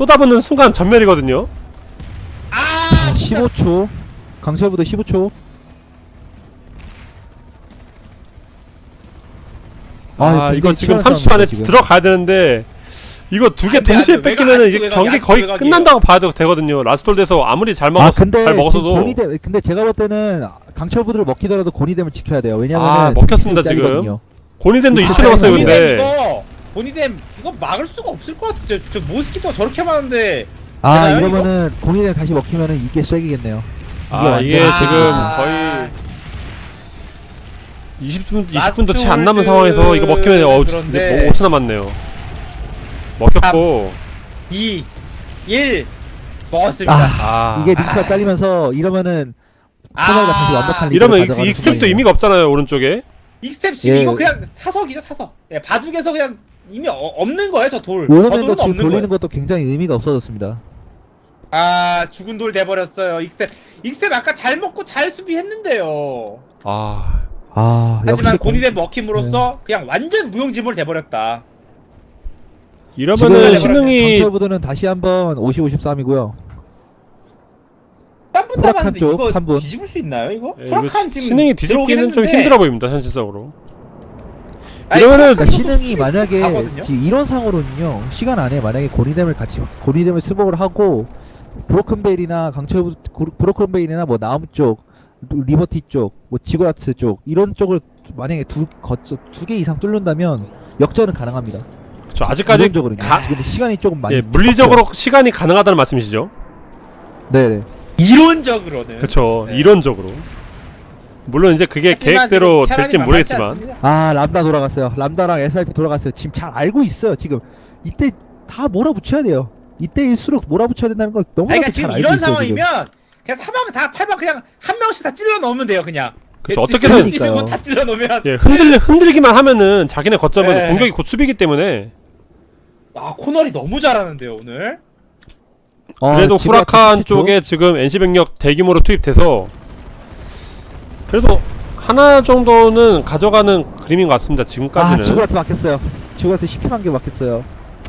쏟아붓는 순간 전멸이거든요. 아 15초. 강철부대 15초. 이거 지금 30초 안에 들어가야 되는데 이거 두 개 동시에 뺏기면은 이게 경기 거의 끝난다고 봐도 되거든요. 라스톨 돼서 아무리 잘 먹었어도. 근데 제가 볼 때는 강철부대를 먹히더라도 고니뎀을 지켜야 돼요. 왜냐면은 먹혔습니다 지금. 고니뎀도 20초 남았어요 근데. 고니뎀 이거 막을 수가 없을 것 같아. 저 모스키토가 저렇게 많은데. 이러면은 고니뎀 다시 먹히면은 이게 쐐기겠네요. 이게 지금 거의 20분도 채 안 남은 상황에서 이거 먹히면 이제 5초 남았네요. 먹혔고 2, 1 먹었습니다. 이게 링크가 잘리면서 이러면은 코너가 다시 완벽한 이러면 익스텝도 의미가 없잖아요 오른쪽에. 익스텝 지금 이거 그냥 사석이죠 사석. 바둑에서 그냥 이미 없는 거예요 저 돌. 오늘도 지금 돌리는 것도 굉장히 의미가 없어졌습니다. 죽은 돌 돼버렸어요. 익스텝 아까 잘 먹고 잘 수비했는데요. 하지만 고니뎀 먹힘으로써 그냥 완전 무용지물 돼버렸다. 이러면은 신흥이 강철부대는 다시 한번 50-53이고요. 3분 남았는데 쪽, 이거 3분. 뒤집을 수 있나요 이거? 후라칸 지금 신흥이 뒤집기는 좀 힘들어 보입니다 현실적으로. 이러면은 신흥이 만약에 이런 상으로는요 시간 안에 만약에 고니뎀을 수복을 하고 브로큰베일이나 브로큰베일이나 뭐 나움 쪽, 리버티 쪽, 뭐 지고라트 쪽 이런 쪽을 만약에 두 개 이상 뚫는다면 역전은 가능합니다. 그렇죠. 아직까지 근데 시간이 조금 많이 물리적으로 시간이 가능하다는 말씀이시죠? 네네. 이론적으로는 그렇죠. 이론적으로 물론 이제 그게 계획대로 될진 모르겠지만 람다 돌아갔어요. 람다랑 SRP 돌아갔어요. 지금 잘 알고 있어요. 지금 이때 다 몰아붙여야 돼요. 이때일수록 몰아붙여야 된다는 걸 너무나도 잘 알고 있어요. 이런 상황이면 그냥 사방 다 8방 그냥 한 명씩 다 찔러 넣으면 돼요 그냥. 그쵸. 어떻게든 다 찔러 넣으면 흔들기만 하면은 자기네 거점은 공격이 곧 수비기 때문에. 코너리 너무 잘하는데요 오늘. 그래도 후라칸 쪽에 지금 NC병력 대규모로 투입돼서 그래도 하나 정도는 가져가는 그림인 것 같습니다 지금까지는. 지구라트 막혔어요. 지구라트 10초 한 개 막혔어요.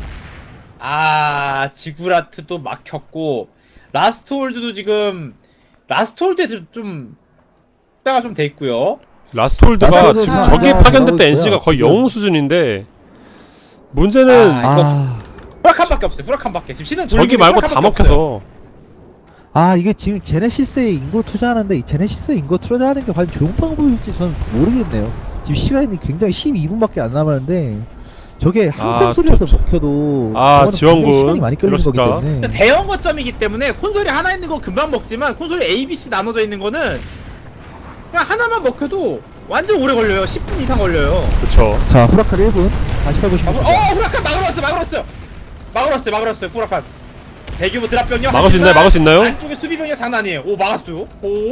지구라트도 막혔고 라스트홀드도 지금 라스트홀드에 좀 숫자가 좀 돼 있고요. 라스트홀드가 지금 저기 파견됐던 NC가 거의 영웅 수준인데 문제는 후라칸밖에 없어요. 후라칸밖에 지금 시는 저기 말고 다 먹혀서. 이게 지금 제네시스에 인구 투자하는데 이 제네시스에 인구 투자하는 게 과연 좋은 방법일지 저는 모르겠네요. 지금 시간이 굉장히 12분밖에 안 남았는데 저게 한 콘솔이라도 먹혀도 지원군 시간이 많이 끌리는 거기 때문에 대형 거점이기 때문에 콘솔이 하나 있는 거 금방 먹지만 콘솔이 A, B, C 나눠져 있는 거는 그냥 하나만 먹혀도 완전 오래 걸려요. 10분 이상 걸려요. 그쵸. 자 후라칸 1분 48분 10분 후라칸 막으러왔어요 후라칸 대규모 드랍병력 막을 수 있나요? 안쪽에 수비병력 장난 아니에요. 막았어요.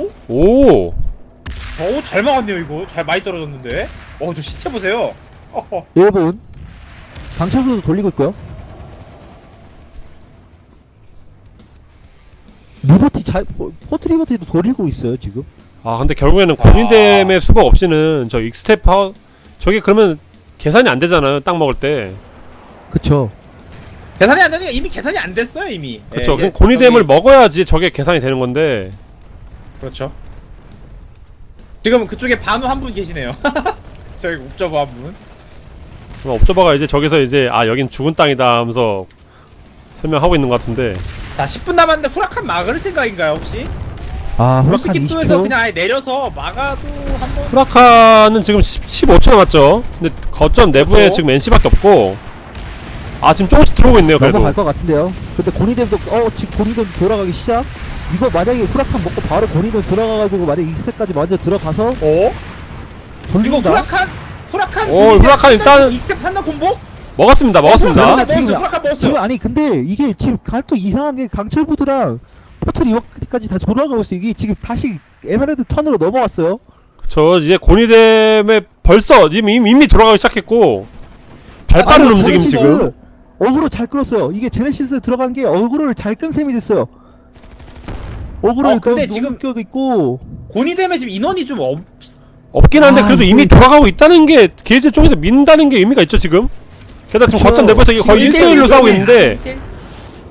잘 막았네요 이거. 잘 많이 떨어졌는데. 저 시체 보세요. 1분 강철수도 돌리고 있고요. 리버티 포트 리버티도 돌리고 있어요 지금. 근데 결국에는 고니뎀의 수박 없이는 저 익스텝 파워 저게 그러면 계산이 안 되잖아요 딱 먹을 때. 그쵸. 계산이 안 되니까 이미 계산이 안 됐어요 이미. 그쵸. 그럼 고니뎀을 먹어야지 저게 계산이 되는 건데. 그렇죠. 지금 그쪽에 반우 한 분 계시네요. 저기 옵저버 한 분. 옵저버가 이제 저기서 이제 여긴 죽은 땅이다 하면서 설명하고 있는 것 같은데. 자 10분 남았는데 후라칸 막을 생각인가요 혹시? 후라칸 20초. 그냥 아예 내려서 막아도 한번. 후라칸은 지금 15초 남았죠. 근데 거점 내부에 지금 NC밖에 없고. 지금 조금씩 들어오고 있네요 그래도. 넘어갈 것 같은데요. 근데 고니뎀도 지금 고니뎀 돌아가기 시작. 이거 만약에 후라칸 먹고 바로 고니뎀 돌아가가지고 만약에 익스텝까지 먼저 들어가서 이거 후라칸 일단 익스텝 산다 콤보? 먹었습니다. 지금 근데 이게 지금 또 이상한 게 강철부드랑 포트 리버까지 다 돌아가고 있어요. 이게 지금 다시 에메랄드 턴으로 넘어왔어요. 그쵸. 이제 고니뎀에 벌써 이미 돌아가기 시작했고 발빠른 움직임 지금. 어그로 잘 끌었어요. 이게 제네시스 들어간 게 어그로를 잘 끈 셈이 됐어요. 어그로를 근데 지금 있고 고니뎀에 지금 인원이 좀 없긴 한데 그래도 이미 돌아가고 있다는 게 게이지 쪽에서 민다는 게 의미가 있죠 지금. 게다가 지금 거점 내부에서 거의 1대1로 싸우고 있는데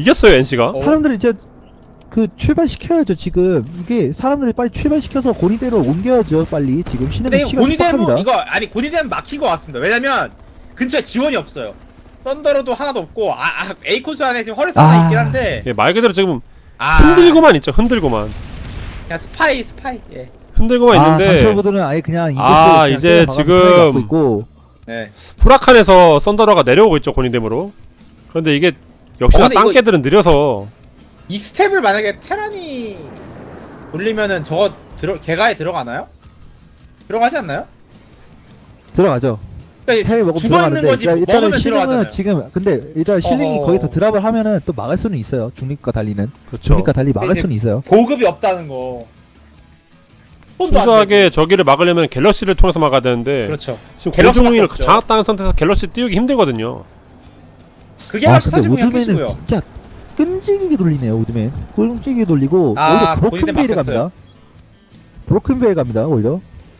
이겼어요 NC가. 사람들이 이제 그 출발시켜야죠 지금. 이게 사람들이 빨리 출발시켜서 고니대로 옮겨야죠 빨리. 지금 근데 신의 이거 시간 고니대문 촉박합니다. 이거 아니 고니대문 막힌 것 같습니다. 왜냐면 근처에 지원이 없어요. 썬더로도 하나도 없고 에이콘스 안에 지금 허리서 하나 있긴 한데 예, 말 그대로 지금 아 흔들고만 있죠. 흔들고만. 그냥 스파이 예. 흔들고만 있는데. 강철부들은 아예 그냥 이곳을 아, 그냥 이제 때려박아서 지금 편하게 갖고 있고. 네. 후라칸에서 썬더러가 내려오고 있죠 고니댐으로. 그런데 이게 역시나 근데 이거- 땅개들은 느려서 익스텝을 만약에 테란이 올리면은 저거 개가에 들어가나요? 들어가지 않나요? 들어가죠. 그러니까 테레 먹으면 죽어 있는 들어가는데 거지 그러니까 일단은 먹으면 실링은 들어가잖아요. 지금 근데 일단 실링이 어허. 거기서 드랍을 하면은 또 막을 수는 있어요. 중립과 달리는. 그렇죠. 중립과 달리 막을 이제 수는 있어요. 보급이 없다는 거. 손도 안 순수하게 되고. 저기를 막으려면 갤럭시를 통해서 막아야 되는데 그렇죠. 지금 갤럭시밖에 공중을 없죠. 장악당한 상태에서 갤럭시 띄우기 힘들거든요. 그게 아 확실히 근데 사실 그냥 우드맨은 끝이고요. 진짜 끈질기게 돌리네요. 우드맨 끈질기게 돌리고 아, 오히려 본인들 브로큰베일에 막혔어요. 갑니다. 브로큰베일 갑니다. 오히려.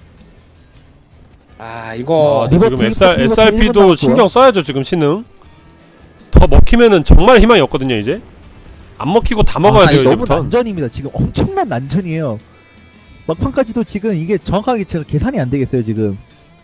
아 이거 지금 리버티, SRP도 리버티 신경 써야죠 지금 신흥. 더 먹히면은 정말 희망이 없거든요 이제. 안 먹히고 다 먹어야 돼요 이거 너무 이제부터. 난전입니다. 지금 엄청난 난전이에요. 막판까지도 지금 이게 정확하게 제가 계산이 안 되겠어요 지금.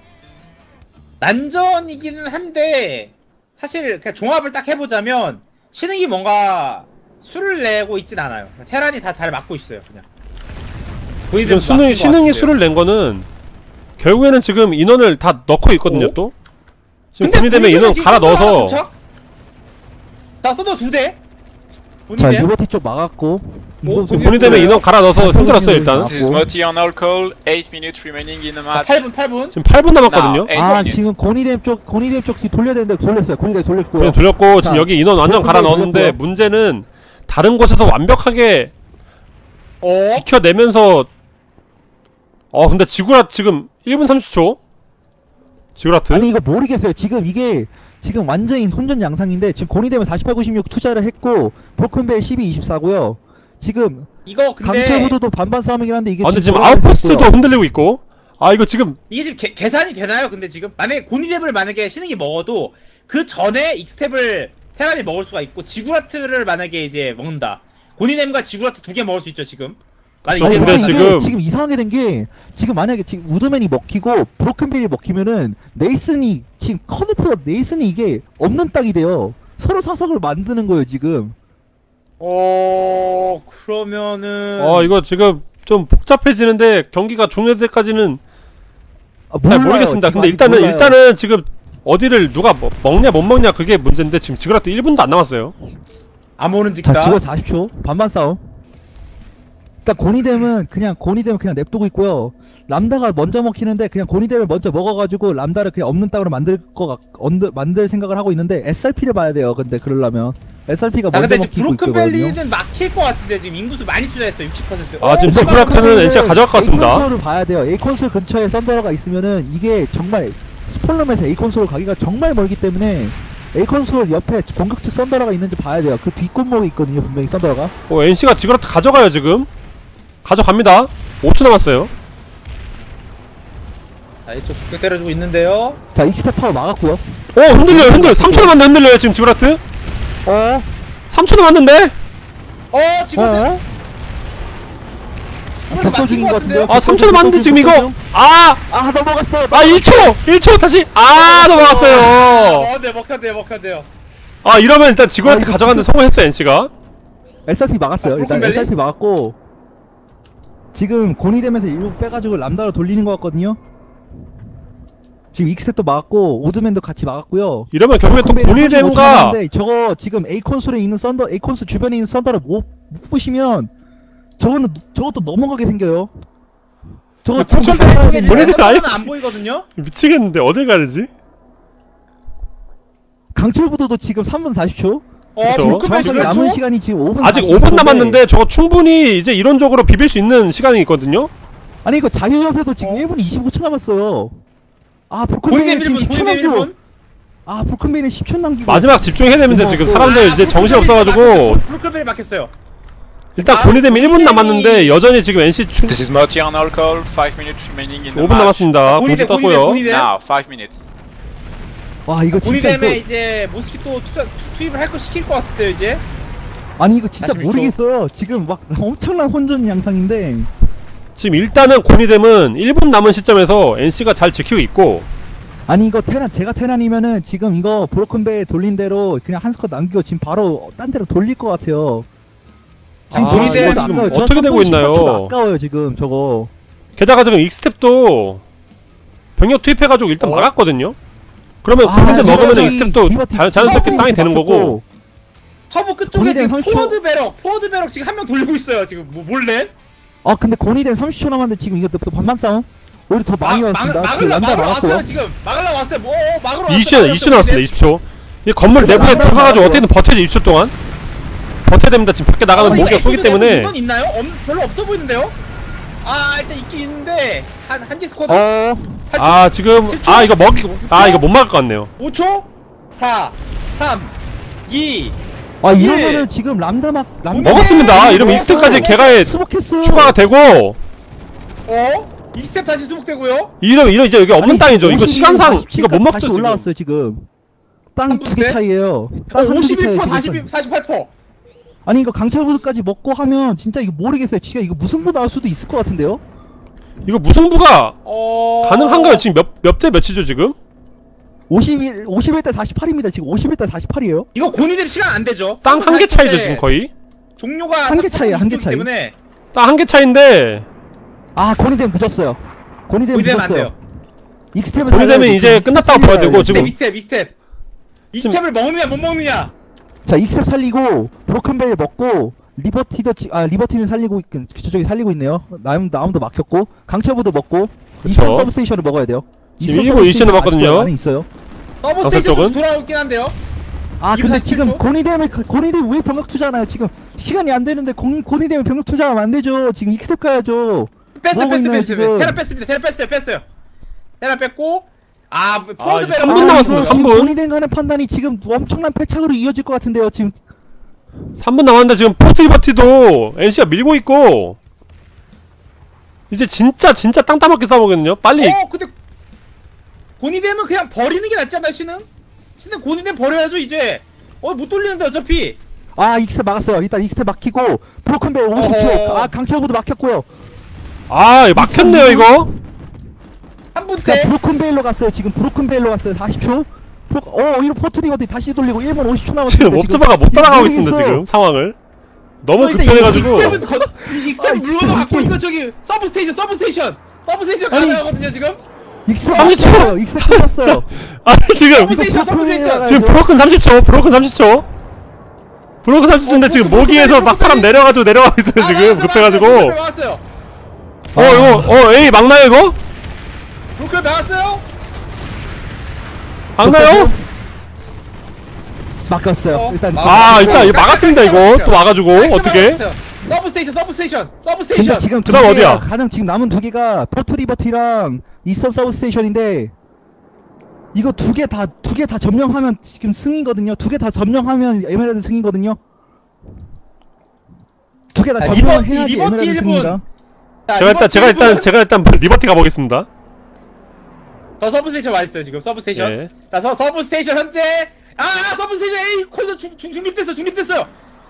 난전이기는 한데 사실 그냥 종합을 딱 해보자면 신흥이 뭔가 수를 내고 있진 않아요. 테란이 다 잘 막고 있어요 그냥. 지금 신흥이 수를 낸 거는 결국에는 지금 인원을 다 넣고 있거든요 오? 또. 지금 군이 되면 인원 갈아 넣어서. 나 썬더 2대. 자 리버티 쪽 막았고. 지금 군이 되면 인원 갈아 넣어서 힘들었어요 일단. This is Moti on all call. 8 minutes remaining in the match. 8분. 지금 8분 남았거든요. Now, 8 아 minutes. 지금 고니뎀 쪽 돌려야 되는데 돌렸어요. 고니뎀 돌렸고요. 그냥 돌렸고 자, 지금 여기 인원 완전 갈아 그렇게 넣었는데 돌렸고요. 문제는 다른 곳에서 완벽하게 어? 지켜내면서 근데 지구라 지금 1분 30초 지구라트 아니 이거 모르겠어요. 지금 이게 지금 완전히 혼전 양상인데 지금 고니뎀은 48, 96 투자를 했고 브로큰벨 12, 24고요. 지금 이거 근데 강철부도도 반반 싸움이긴 한데 이게 근데 지금 돌아가고 아웃포스트도 있고요. 흔들리고 있고 이거 지금 이게 지금 계산이 되나요? 근데 지금 만약에 고니뎁을 만약에 신흥이 먹어도 그 전에 익스텝을 테란이 먹을 수가 있고 지구라트를 만약에 이제 먹는다. 고니뎁과 지구라트 2개 먹을 수 있죠 지금. 만약에 저 이게 근데 먹으면 지금- 이상하게 된 게 지금 만약에 지금 우드맨이 먹히고 브로큰벨이 먹히면은 네이슨이 지금 커네프가 네이슨이 이게 없는 땅이 돼요. 서로 사석을 만드는 거예요 지금. 그러면은 이거 지금 좀 복잡해지는데 경기가 종료될 때까지는 잘 몰라요. 모르겠습니다. 지금 근데 아직 몰라요. 일단은 지금 어디를 누가 먹냐 못 먹냐 그게 문제인데 지금 지구라트 1분도 안 남았어요. 안 오는 자 직다. 지금 40초 반반 싸움. 일단 고니뎀은 그냥 냅두고 있고요. 람다가 먼저 먹히는데 그냥 고니뎀을 먼저 먹어가지고 람다를 그냥 없는 땅으로 만들 생각을 하고 있는데 SRP를 봐야 돼요. 근데 그러려면 SRP가 아 먼저 근데 지금 먹히고 있거든요. 브로큰밸리는 막힐 것 같은데 지금 인구수 많이 투자했어 60%. 지금 근데 지구라트는 브로큰벨리는 NC가 가져갈 것 같습니다. A콘솔을 봐야 돼요. A콘솔 근처에 썬더러가 있으면은 이게 정말 스폴럼에서 A콘솔 가기가 정말 멀기 때문에 A콘솔 옆에 공격측 썬더러가 있는지 봐야 돼요. 그 뒷골목에 있거든요 분명히 썬더러가. NC가 지구라트 가져가요 지금. 가져갑니다. 5초 남았어요. 자 이쪽 북극 때려주고 있는데요. 자 익스텝 파워 막았고요. 흔들려요. 3초 남았는데 흔들려요 지금 지구라트. 3초 남았는데. 지금 격돌 중인 것 같은데요. 3초 남았는데 지금 이거. 넘어갔어. 1초 다시. 넘어갔어요. 네 먹혀대요. 이러면 일단 지구라트 이거 가져가는데 지금- 성공했어요 NC가. SRP 막았어요. 일단 브로큰벨리? SRP 막았고 지금 고니되면서 일부 빼가지고 람다로 돌리는 것 같거든요. 지금 익스텝도 막았고 오드맨도 같이 막았고요. 이러면 결국에 또 고니뎀과 저거 지금 A콘솔에 있는 썬더, A콘솔 주변에 있는 썬더를 못 부시면 저것도 넘어가게 생겨요. 저거 북극 쪽에 지금 보내드려, 아예- 썬더는 안 보이거든요. 미치겠는데 어딜 가야 되지? 강철부도도 지금 3분 40초. 그쵸. 북극 정확하게 남은 시간이 지금 5분 아직 40초 5분 인데 남았는데 저거 충분히 이제 이론적으로 비빌 수 있는 시간이 있거든요. 아니 이거 자유여세도 지금 1분 25초 남았어요. 브로큰베이는 지금 10초 남기고 브로큰베이는 10초 남기고 마지막 집중해야 되는데 지금 사람들 이제 정신 없어가지고 브로큰벨리 막혔어요. 일단 고니뎀 1분 남았는데 여전히 지금 NC This is Moti on all call. 5 minutes remaining in the 5분 match. 남았습니다. 공지 떴고요. 고니뎀. Now 5 minutes. 와 이거 진짜 고니뎀에 이거 이제 모스키토 투입을 할 거 시킬 것 같은데요 이제. 아니 이거 진짜 46초. 모르겠어요. 지금 막 엄청난 혼전 양상인데. 지금 일단은 고니뎀은 1분 남은 시점에서 NC가 잘 지키고 있고 아니 이거 테란 제가 테란이면은 지금 이거 브로큰베이 돌린 대로 그냥 한 스쿼드 남기고 지금 바로 딴 데로 돌릴 것 같아요. 지금 아, 돌릴 이게 것도 지금 아까워요. 저 어떻게 되고 3분 있나요? 14초도 아까워요 지금 저거. 게다가 지금 익스텝도 병력 투입해가지고 일단 막았거든요. 그러면 고니뎀 저거 먹으면 저기 익스텝도 리버티 자연스럽게 땅이 되는 막혔고. 거고 터보 끝쪽에 고니뎀 지금 30초. 포워드 배럭 지금 한 명 돌리고 있어요. 지금 몰래. 아 근데 고니덴 30초 남았는데 지금 이거 또 반반 싸움? 오히려 더 많이 왔습니다. 지금 란다 막으러 왔어요 막았고. 지금. 막으러 왔어요. 뭐 막으러 왔어요. 20초 나왔습니다. 20초. 이 건물 내부에 나가요, 들어가가지고 나가요. 어떻게든 버텨야지 20초 동안. 버텨야 됩니다. 지금 밖에 나가면 모기가 쏘기 때문에. 이건 있나요? 별로 없어 보이는데요? 아 일단 있긴 있는데 한개 스쿼드. 아 지금 아 이거 이거 못 막을 것 같네요. 5초 4 3 2 아 이러면은 지금 람다 먹었습니다. 이러면 익스텝까지 개가에 수복했어요. 추가가 되고 익스텝 다시 수복되고요. 이러면 이제 여기 없는 땅이죠. 이거 시간상 이거 못 다시 먹죠 지금. 올라왔어요 지금. 땅 두 개 3분대? 차이에요. 땅 한두 개 51% 차이에요. 48%. 아니 이거 강철구두까지 먹고 하면 진짜 이거 모르겠어요. 진짜 이거 무승부 나올 수도 있을 것 같은데요? 이거 무승부가 어... 가능한가요? 지금 몇 대 몇이죠 지금? 51대 48입니다. 지금 51대 48이에요. 이거 고니뎀 시간 안 되죠. 땅 한 개 차이죠 지금 거의. 종료가 한개 차이야, 한개 차이. 때문에 땅 한 개 차인데 아 고니덴 늦었어요. 고니덴 고니뎀 안 늦었어요. 돼요. 익스텝을 고니뎀은 이제 끝났다고 봐야 되고 지금 익스텝을 먹느냐 못 먹느냐. 자 익스텝 살리고 브로큰벨 먹고 리버티는 살리고 저쪽에 살리고 있네요. 나무도 막혔고 강철부도 먹고 이스턴 서브스테이션을 먹어야 돼요. 지금 이스턴 1부 이슈는 서브스테이션 맞거든요. 안에 있어요. 서브 쪽은? 스테이션 돌아오긴 한데요. 아 근데 247초? 지금 고니뎀 왜 병력 투자하나요? 지금 시간이 안 되는데 고니뎀 병력 투자하면 안 되죠. 지금 익스텝 가야죠. 뺐어요. 지금? 테라 뺐습니다. 테라 뺐어요. 테라 뺐고 포워드 이제 배럭 3분 남았습니다. 지금 3분. 고니뎀 가는 판단이 지금 엄청난 패착으로 이어질 것 같은데요. 지금 3분 남았는데 지금 포트리버티도 NC가 밀고 있고 이제 진짜 땅 따먹게 싸우거든요. 빨리 근데 고니뎀은 그냥 버리는 게 낫지 않나요, 신은 고니뎀 버려야죠 이제. 못 돌리는데 어차피. 익스텝 막았어요. 일단 익스텝 막히고 브로큰벨 50초. 강철구도 막혔고요. 이거 막혔네요 이거. 한 분 자, 때. 브로큰벨로 갔어요. 지금 브로큰벨로 갔어요. 40초. 이거 포트리버티 다시 돌리고 1분 50초 지금 남았습니다. 옵저버가 못 따라가고 있습니다 모르겠어요. 지금 상황을. 너무 일단 급변해가지고 익스텝 진짜 물건 갖고 이게- 이거 저기 서브스테이션 아니, 가능하거든요 지금. 익스텝 30초. 막혔어요. 익스텝 끝났어요. 지금 서브스테이션. 지금 브로큰 30초 브로큰 30초 브로큰 30초인데 지금 모기에서 막 사람 내려가고 있어요 지금 급해가지고. 막았어요. 이거 A 막나요 이거? 브로클 막았어요. 막나요? 막혔어요. 일단 일단 이거 막았습니다 이거 또 와가지고 어떻게? 서브스테이션. 근데 지금 그다음 두 개가 어디야? 가장 지금 남은 두 개가 포트리버티랑 이스턴 서브스테이션인데 이거 두 개 다 점령하면 지금 승이거든요. 두 개 다 점령하면 에메랄드 승이거든요. 두 개 다 점령을 해야지 리버티 에메랄드 1분. 승입니다. 제가 일단 리버티 가보겠습니다. 저 서브스테이션 와 있어요 지금 서브스테이션. 예. 자 서브스테이션 현재 서브스테이션 A 콜도 중립됐어요.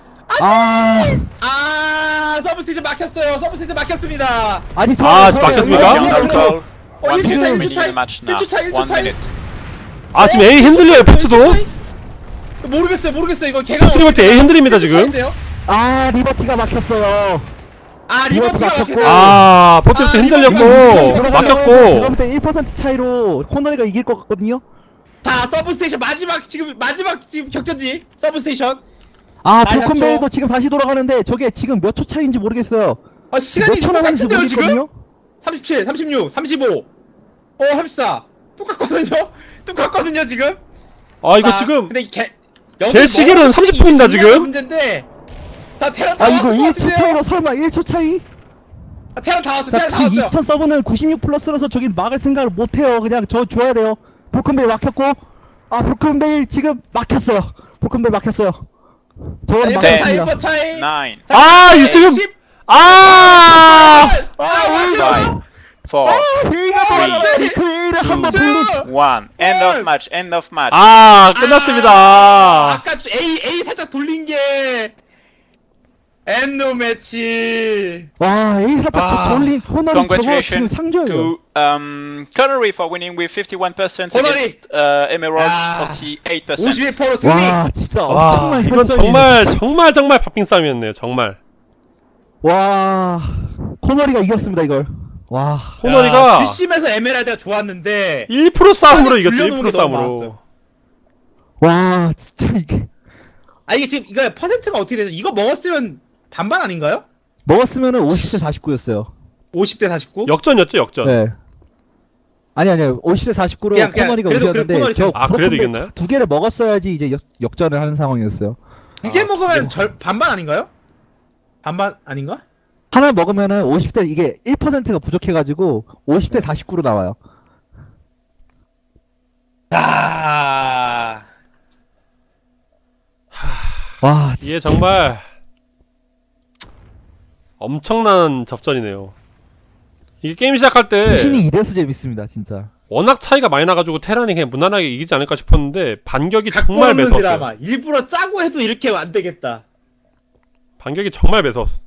서브스테이션 막혔어요. 서브스테이션 막혔습니다. 아직 지금 막혔습니까? Tier call. 1 1초 차이, 1초 minute remaining in 차이, the match now. 1초 차이, 1초 1 차이. minute. 지금 A 흔들려요 포트도. 모르겠어요 이거 걔가 포트리버티 A 흔들립니다 지금. 리버티가 막혔어요. 리버티가 막혔고. 막혔고. 포트리버티 흔들렸고 제가 막혔고. 볼 때 1% 차이로 코너리가 이길 것 같거든요. 자 서브스테이션 마지막 지금 격전지 서브스테이션. 브로큰벨도 지금 다시 돌아가는데 저게 지금 몇 초 차이인지 모르겠어요. 시간이 몇 초 남았는지 똑같은데요 지금? 모르겠거든요. 37, 36, 35, 34 똑같거든요 지금. 이거 지금 근데 제 시계로는 30분입니다 지금. 문제인데 다 테란 다 이거 왔을 것 1초 같은데요? 차이로 설마 1초 차이? 테란 다 왔어. 자, 테란 다 지금 왔어요. 이스턴 서브는 96 플러스라서 저기 막을 생각을 못해요. 그냥 저 줘야 돼요. 브로큰벨 막혔고, 브로큰벨 지금 막혔어요. 브로큰벨 막혔어요. 저거는 일본 차이, 막혔습니다. 일본 차이. 9, 이거 지금 10. five, 4, 헤이가 돌아왔어요. 그 A를 한번 돌린. 1. End of match. End of match. 끝났습니다. 아까 A 살짝 돌린 게 엔노 매치. 와, 이 살짝 아, 돌린 코너리 저거 지금 Congratulations 상조예요. to Connery for winning with 51% Connery! against Emerald 아, 48%. 51% 승리. 와, 진짜 와, 엄청난 이건 혈전이네. 정말 박빙 싸움이었네요. 정말. 와, 코너리가 이겼습니다 이걸. 와, 코너리가 뒷심에서 에메랄드가 좋았는데 1% 싸움으로 이겼죠. 불려놓은 1% 게 너무 싸움으로. 와, 진짜 이게 아 이게 지금 이거 퍼센트가 어떻게 되죠? 이거 먹었으면 반반 아닌가요? 먹었으면은 50대 49였어요. 50대 49? 역전이었죠, 역전. 네. 아니요. 50대 49로 그냥 코너리가 그래도 우승했는데 코너리 저 아, 그래도 브로큰 이겼나요? 두 개를 먹었어야지 이제 역전을 하는 상황이었어요. 두 개 먹으면 두 개. 반반 아닌가요? 반반 아닌가? 하나 먹으면은 50대 이게 1%가 부족해가지고 50대 49로 나와요. 아, 와, 이게 정말 엄청난 접전이네요. 이게 게임 시작할 때 신이 이래서 재밌습니다, 진짜. 워낙 차이가 많이 나가지고 테란이 그냥 무난하게 이기지 않을까 싶었는데 반격이 갖고 정말 없는 매서웠어요. 드라마. 일부러 짜고 해도 이렇게 안 되겠다. 반격이 정말 매서웠어.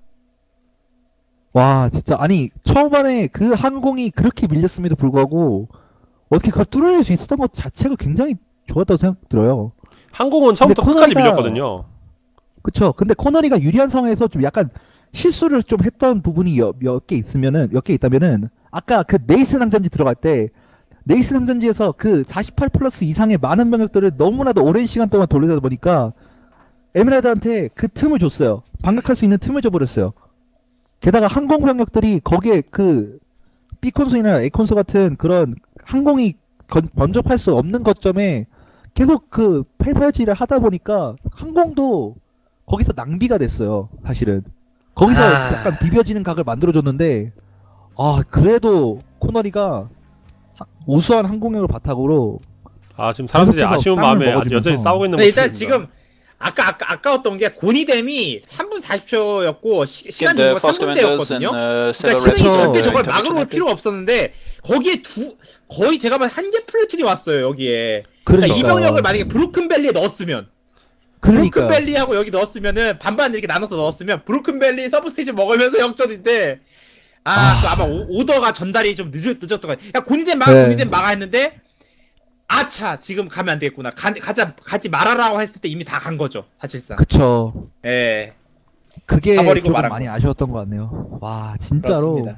와, 진짜 아니 초반에 그 항공이 그렇게 밀렸음에도 불구하고 어떻게 그걸 뚫어낼 수 있었던 것 자체가 굉장히 좋았다고 생각 들어요. 항공은 처음부터 끝까지 코너리가- 밀렸거든요. 그쵸. 근데 코너리가 유리한 상황에서 좀 약간 실수를 좀 했던 부분이 몇 개 있다면은 아까 그 네이슨 항전지 들어갈 때 네이슨 항전지에서 그 48 플러스 이상의 많은 병력들을 너무나도 오랜 시간 동안 돌리다 보니까 에메랄드한테 그 틈을 줬어요. 반격할 수 있는 틈을 줘버렸어요. 게다가 항공 병력들이 거기에 그 B콘소나 A콘소 같은 그런 항공이 번쩍할 수 없는 거점에 계속 그 팔팔질을 하다 보니까 항공도 거기서 낭비가 됐어요. 사실은 거기서 아. 약간 비벼지는 각을 만들어줬는데 아 그래도 코너리가 우수한 항공력을 바탕으로 아 지금 사람들이 계속해서 아쉬운 땅을 마음에 먹어주면서. 여전히 싸우고 있는 근데 일단 모습입니다. 지금 아까웠던 게 고니뎀이 3분 40초였고 시간 The 정도가 first commanders 3분대였거든요. and 그러니까 several 신흥이 그쵸. 절대 저걸 intervention 막을 happened. 필요 없었는데 거기에 거의 제가 봐도 한 개 플래툰이 왔어요 여기에. 그러니까 그러니까요. 이 병력을 만약에 브로큰밸리에 넣었으면 그러니까 브로큰밸리하고 여기 넣었으면은 반반 이렇게 나눠서 넣었으면 브로큰밸리 서브스테이션 먹으면서 역전인데 그 아마 오더가 전달이 좀 늦었던 거야. 야 고니뎀 막아 네. 고니뎀 막아 했는데 아차 지금 가면 안 되겠구나 가지 말아라고 했을 때 이미 다 간 거죠 사실상. 그쵸. 예. 그게 가버리고 좀 말았고. 많이 아쉬웠던 것 같네요. 와 진짜로. 그렇습니다.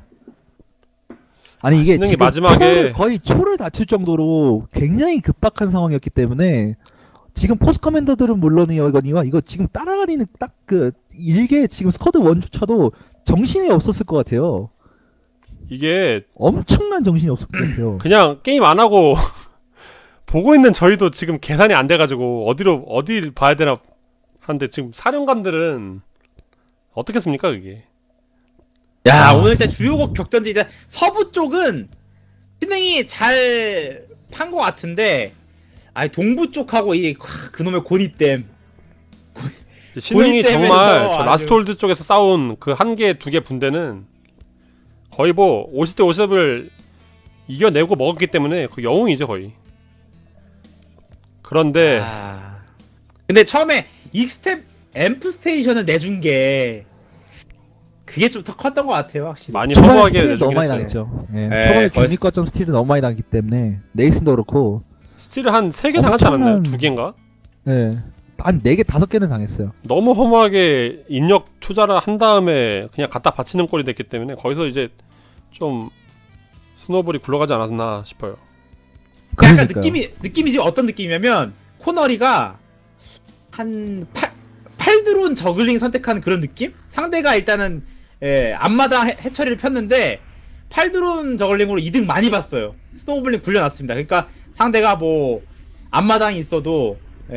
아니 이게 신흥이 지금 마지막에- 거의 초를 다칠 정도로 굉장히 급박한 상황이었기 때문에 지금 포스 커맨더들은 물론이거니와 이거 지금 따라가리는 딱 그 일개 지금 스쿼드 원조차도 정신이 없었을 것 같아요. 이게 엄청난 정신이 없을 것 같아요. 그냥 게임 안 하고 보고 있는 저희도 지금 계산이 안 돼가지고 어디를 봐야 되나 하는데 지금 사령관들은 어떻겠습니까 그게? 야 오늘 일단 주요국 격전지 일단 서부 쪽은 신흥이 잘 판 것 같은데 아니 동부 쪽하고 이 그놈의 고니댐 신흥이 때문에 정말 저 아주- 라스트홀드 쪽에서 싸운 그 한 개, 두 개 분대는 거의 뭐 50대 50을 이겨내고 먹었기 때문에 그 영웅이죠 거의. 그런데 근데 처음에 익스텝 앰프 스테이션을 내준 게 그게 좀 더 컸던 것 같아요 확실히. 많이 초반에 허무하게 스틸을 너무 내주긴 많이 했어요. 당했죠. 예. 네, 초반에 거의 중립거점 스틸을 너무 많이 당했기 때문에 네이슨도 그렇고 스틸을 한 3개 당하지 않았나요? 엄청난- 2개인가? 예. 한 4개 5개는 당했어요. 너무 허무하게 인력 투자를 한 다음에 그냥 갖다 바치는 꼴이 됐기 때문에 거기서 이제 좀 스노볼이 굴러가지 않았나 싶어요. 약간 그러니까요. 느낌이 지금 어떤 느낌이냐면 코너리가 한 8드론 저글링 선택하는 그런 느낌? 상대가 일단은 앞마당 해처리를 폈는데 8드론 저글링으로 이득 많이 봤어요. 스노우블링 굴려놨습니다. 그러니까 상대가 뭐 앞마당이 있어도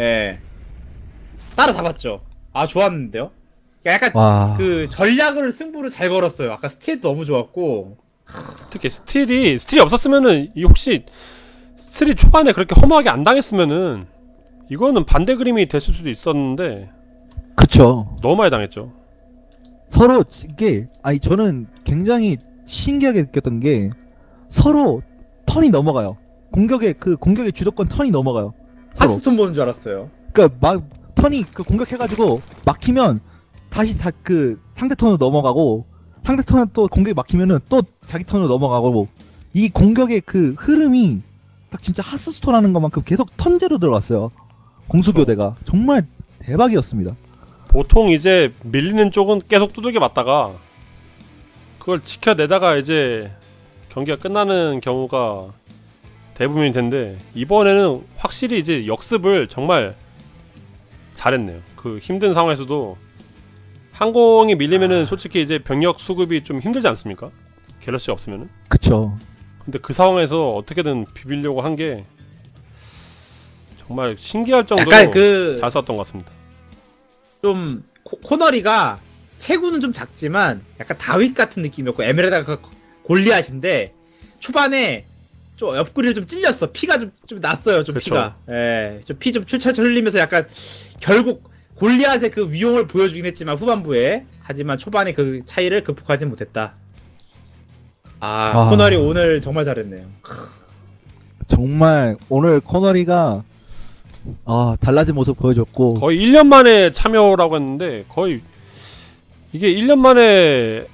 따라잡았죠. 아 좋았는데요. 약간 와. 그 전략을 승부를 잘 걸었어요. 아까 스틸도 너무 좋았고. 특히 스틸이 없었으면은 이 혹시 스틸이 초반에 그렇게 허무하게 안 당했으면은 이거는 반대 그림이 됐을 수도 있었는데 그쵸. 너무 많이 당했죠. 서로 이게 아니 저는 굉장히 신기하게 느꼈던 게 서로 턴이 넘어가요. 공격의 주도권 턴이 넘어가요. 서로. 하스톤 보는 줄 알았어요. 그러니까 막 턴이 그 공격해가지고 막히면 다시 그 상대 턴으로 넘어가고 상대 턴 또 공격이 막히면은 또 자기 턴으로 넘어가고 이 공격의 그 흐름이 딱 진짜 하스스톤하는 것만큼 계속 턴제로 들어갔어요. 공수교대가 정말 대박이었습니다. 보통 이제 밀리는 쪽은 계속 두들겨 맞다가 그걸 지켜내다가 이제 경기가 끝나는 경우가 대부분일 텐데 이번에는 확실히 이제 역습을 정말 잘했네요. 그 힘든 상황에서도 항공이 밀리면은 솔직히 이제 병력 수급이 좀 힘들지 않습니까? 갤럭시 없으면은. 그쵸. 근데 그 상황에서 어떻게든 비비려고 한 게 정말 신기할 정도로 약간 그 잘 쐈던 것 같습니다. 좀 코너리가 체구는 좀 작지만 약간 다윗 같은 느낌이었고 에메랄드가 골리앗인데 초반에 좀 옆구리를 좀 찔렸어. 피가 좀 났어요. 좀 그쵸. 피가. 예, 좀 피 좀 출철 흘리면서 약간 결국 골리앗의 그 위용을 보여주긴 했지만 후반부에 하지만 초반에 그 차이를 극복하지 못했다. 코너리 오늘 정말 잘했네요. 정말 오늘 코너리가 달라진 모습 보여줬고 거의 1년 만에 참여라고 했는데 거의 이게 1년 만에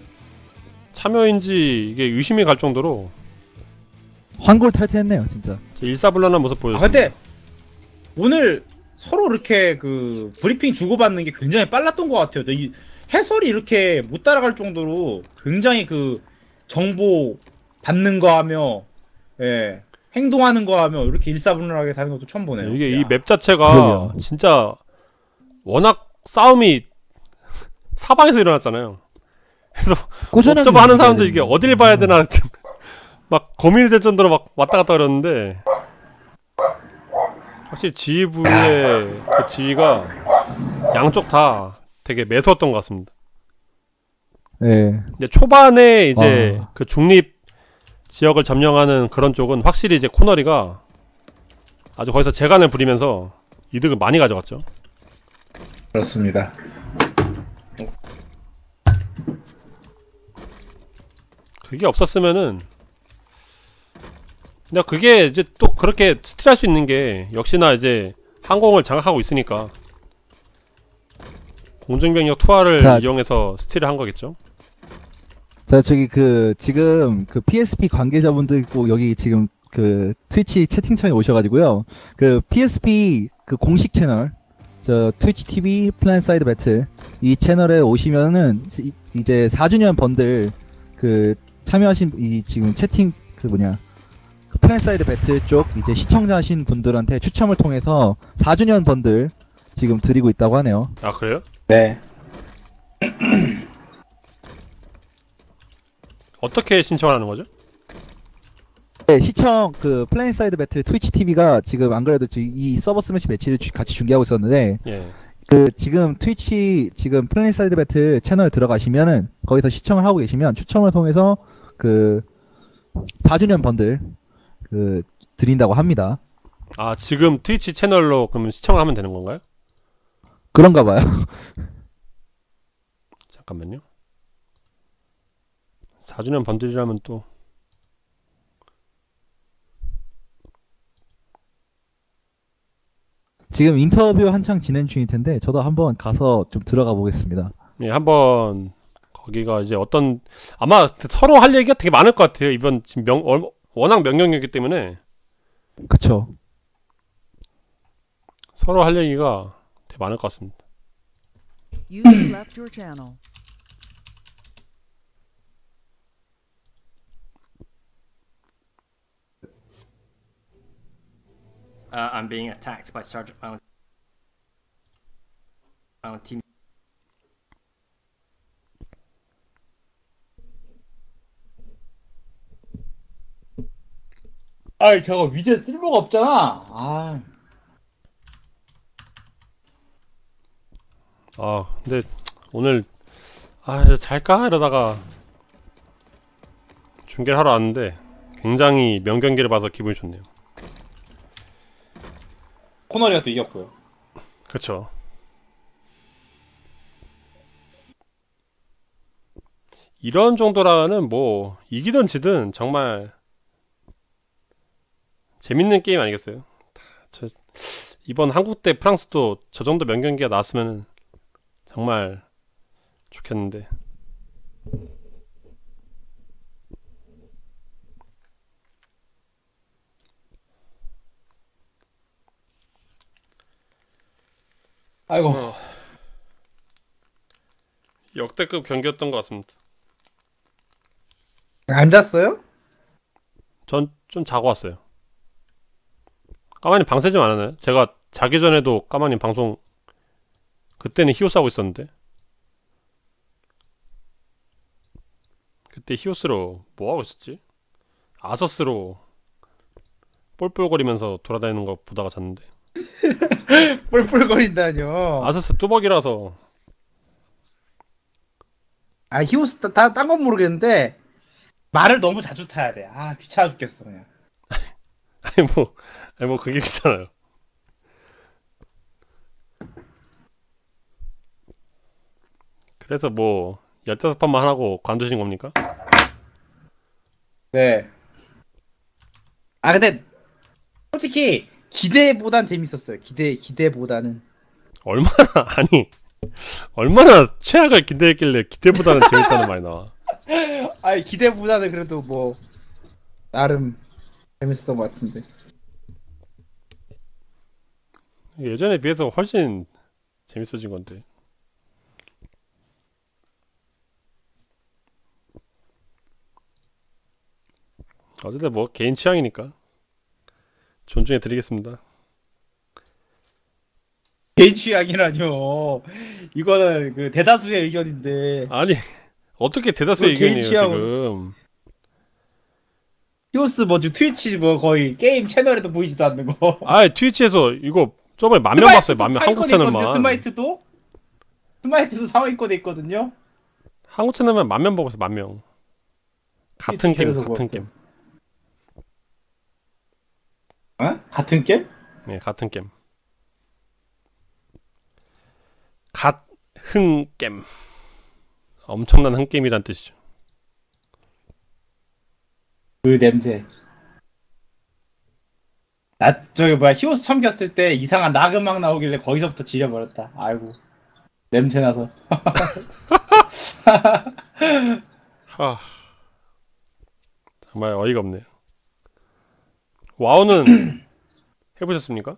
참여인지 이게 의심이 갈 정도로 환골탈태했네요 진짜. 일사불란한 모습 보여줬습니다. 근데 오늘 서로 이렇게 그 브리핑 주고받는 게 굉장히 빨랐던 것 같아요. 이 해설이 이렇게 못 따라갈 정도로 굉장히 그 정보 받는 거 하며 행동하는 거 하며 이렇게 일사불란하게 사는 것도 처음 보네요. 이게 이 맵 자체가 그러게요. 진짜 워낙 싸움이 사방에서 일어났잖아요. 그래서 꾸준하게 옵저버 하는 사람들 되는데. 이게 어딜 봐야 되나 막 고민이 될 정도로 막 왔다 갔다 그러는데 확실히 지휘부의 그 지휘가 양쪽 다 되게 매서웠던 것 같습니다. 네. 근데 초반에 이제 그 중립 지역을 점령하는 그런 쪽은 확실히 이제 코너리가 아주 거기서 재간을 부리면서 이득을 많이 가져갔죠. 그렇습니다. 그게 없었으면은 근데 그게 이제 또 그렇게 스틸할 수 있는 게 역시나 이제 항공을 장악하고 있으니까 공중병력 투하를 이용해서 스틸을 한 거겠죠. 자 저기 그 지금 그 PSP 관계자분들 꼭 여기 지금 그 트위치 채팅창에 오셔가지고요. 그 PSP 그 공식 채널 저 트위치 TV 플랜사이드 배틀 이 채널에 오시면은 이제 4주년 번들 그 참여하신 이 지금 채팅 그 뭐냐 그 플랜사이드 배틀 쪽 이제 시청자신 분들한테 추첨을 통해서 4주년 번들 지금 드리고 있다고 하네요. 아 그래요? 네. 어떻게 신청하는 거죠? 네, 시청 그 플랜사이드 배틀 트위치 TV가 지금 안 그래도 이 서버 스매시 매치를 같이 중계하고 있었는데 예. 그 지금 트위치 지금 플랜사이드 배틀 채널에 들어가시면은 거기서 시청을 하고 계시면 추첨을 통해서 그 4주년 번들 그 드린다고 합니다. 아 지금 트위치 채널로 그러면 시청을 하면 되는 건가요? 그런가 봐요. 잠깐만요. 4주년 번들이라면 또 지금 인터뷰 한창 진행 중일 텐데 저도 한번 가서 좀 들어가 보겠습니다. 예, 한번 거기가 이제 어떤 아마 서로 할 얘기가 되게 많을 것 같아요. 이번 지금 워낙 명령이기 때문에 그쵸. 서로 할 얘기가 되게 많을 것 같습니다. User left your channel. I'm being attacked by Sergeant Team. 아이 저거 위제 쓸모가 없잖아. 근데 오늘 이제 잘까 이러다가 중계를 하러 왔는데 굉장히 명경기를 봐서 기분이 좋네요. 코너리가 또 이겼고요. 그렇죠. 이런 정도라는 뭐 이기든 지든 정말 재밌는 게임 아니겠어요? 이번 한국 대 프랑스도 저 정도 명경기가 나왔으면 정말 좋겠는데. 아이고. 역대급 경기였던 것 같습니다. 안 잤어요? 전 좀 자고 왔어요. 까마님 방세 좀 안 하나요? 제가 자기 전에도 까마님 방송 그때는 히오스 하고 있었는데 그때 히오스로 뭐 하고 있었지? 아서스로 볼볼거리면서 돌아다니는 거 보다가 잤는데 뿔뿔거린다뇨. 아서스 뚜벅이라서 아 히오스 딴 건 모르겠는데 말을 너무 자주 타야 돼. 아 귀찮아 죽겠어 그냥. 아니 뭐 그게 있잖아요. 그래서 뭐 15판만 하고 관두신 겁니까? 네. 아 근데 솔직히 기대보단 재밌었어요. 기대보다는. 얼마나 아니 얼마나 최악을 기대했길래 기대보다는 재밌다는 말이 나와. 아니 기대보다는 그래도 뭐 나름 재밌었던 것 같은데. 예전에 비해서 훨씬 재밌어진 건데. 어쨌든 뭐 개인 취향이니까 존중해 드리겠습니다. 개인 취향이라뇨. 이거는 그 대다수의 의견인데. 아니 어떻게 대다수의 그거 개인 의견이에요 취향은- 지금. 히오스 뭐 지금 트위치 뭐 거의 게임 채널에도 보이지도 않는 거. 아 트위치에서 이거 저번에 10,000명 봤어요. 10,000명 한국 채널만. 스마이트도 상위권에 있거든요. 한국 채널만 10,000명 보고 있어. 10,000명. 같은 게임 그래서 같은 그렇고. 게임. 어? 같은 게임? 네 같은 게임. 갓흥겜. 엄청난 흥게임이란 뜻이죠. 그 냄새. 나 저기 뭐야 히오스 처음 켰을 때 이상한 낙음악 나오길래 거기서부터 지려버렸다. 아이고 냄새 나서. 하. 정말 어이가 없네요. 와우는 해보셨습니까?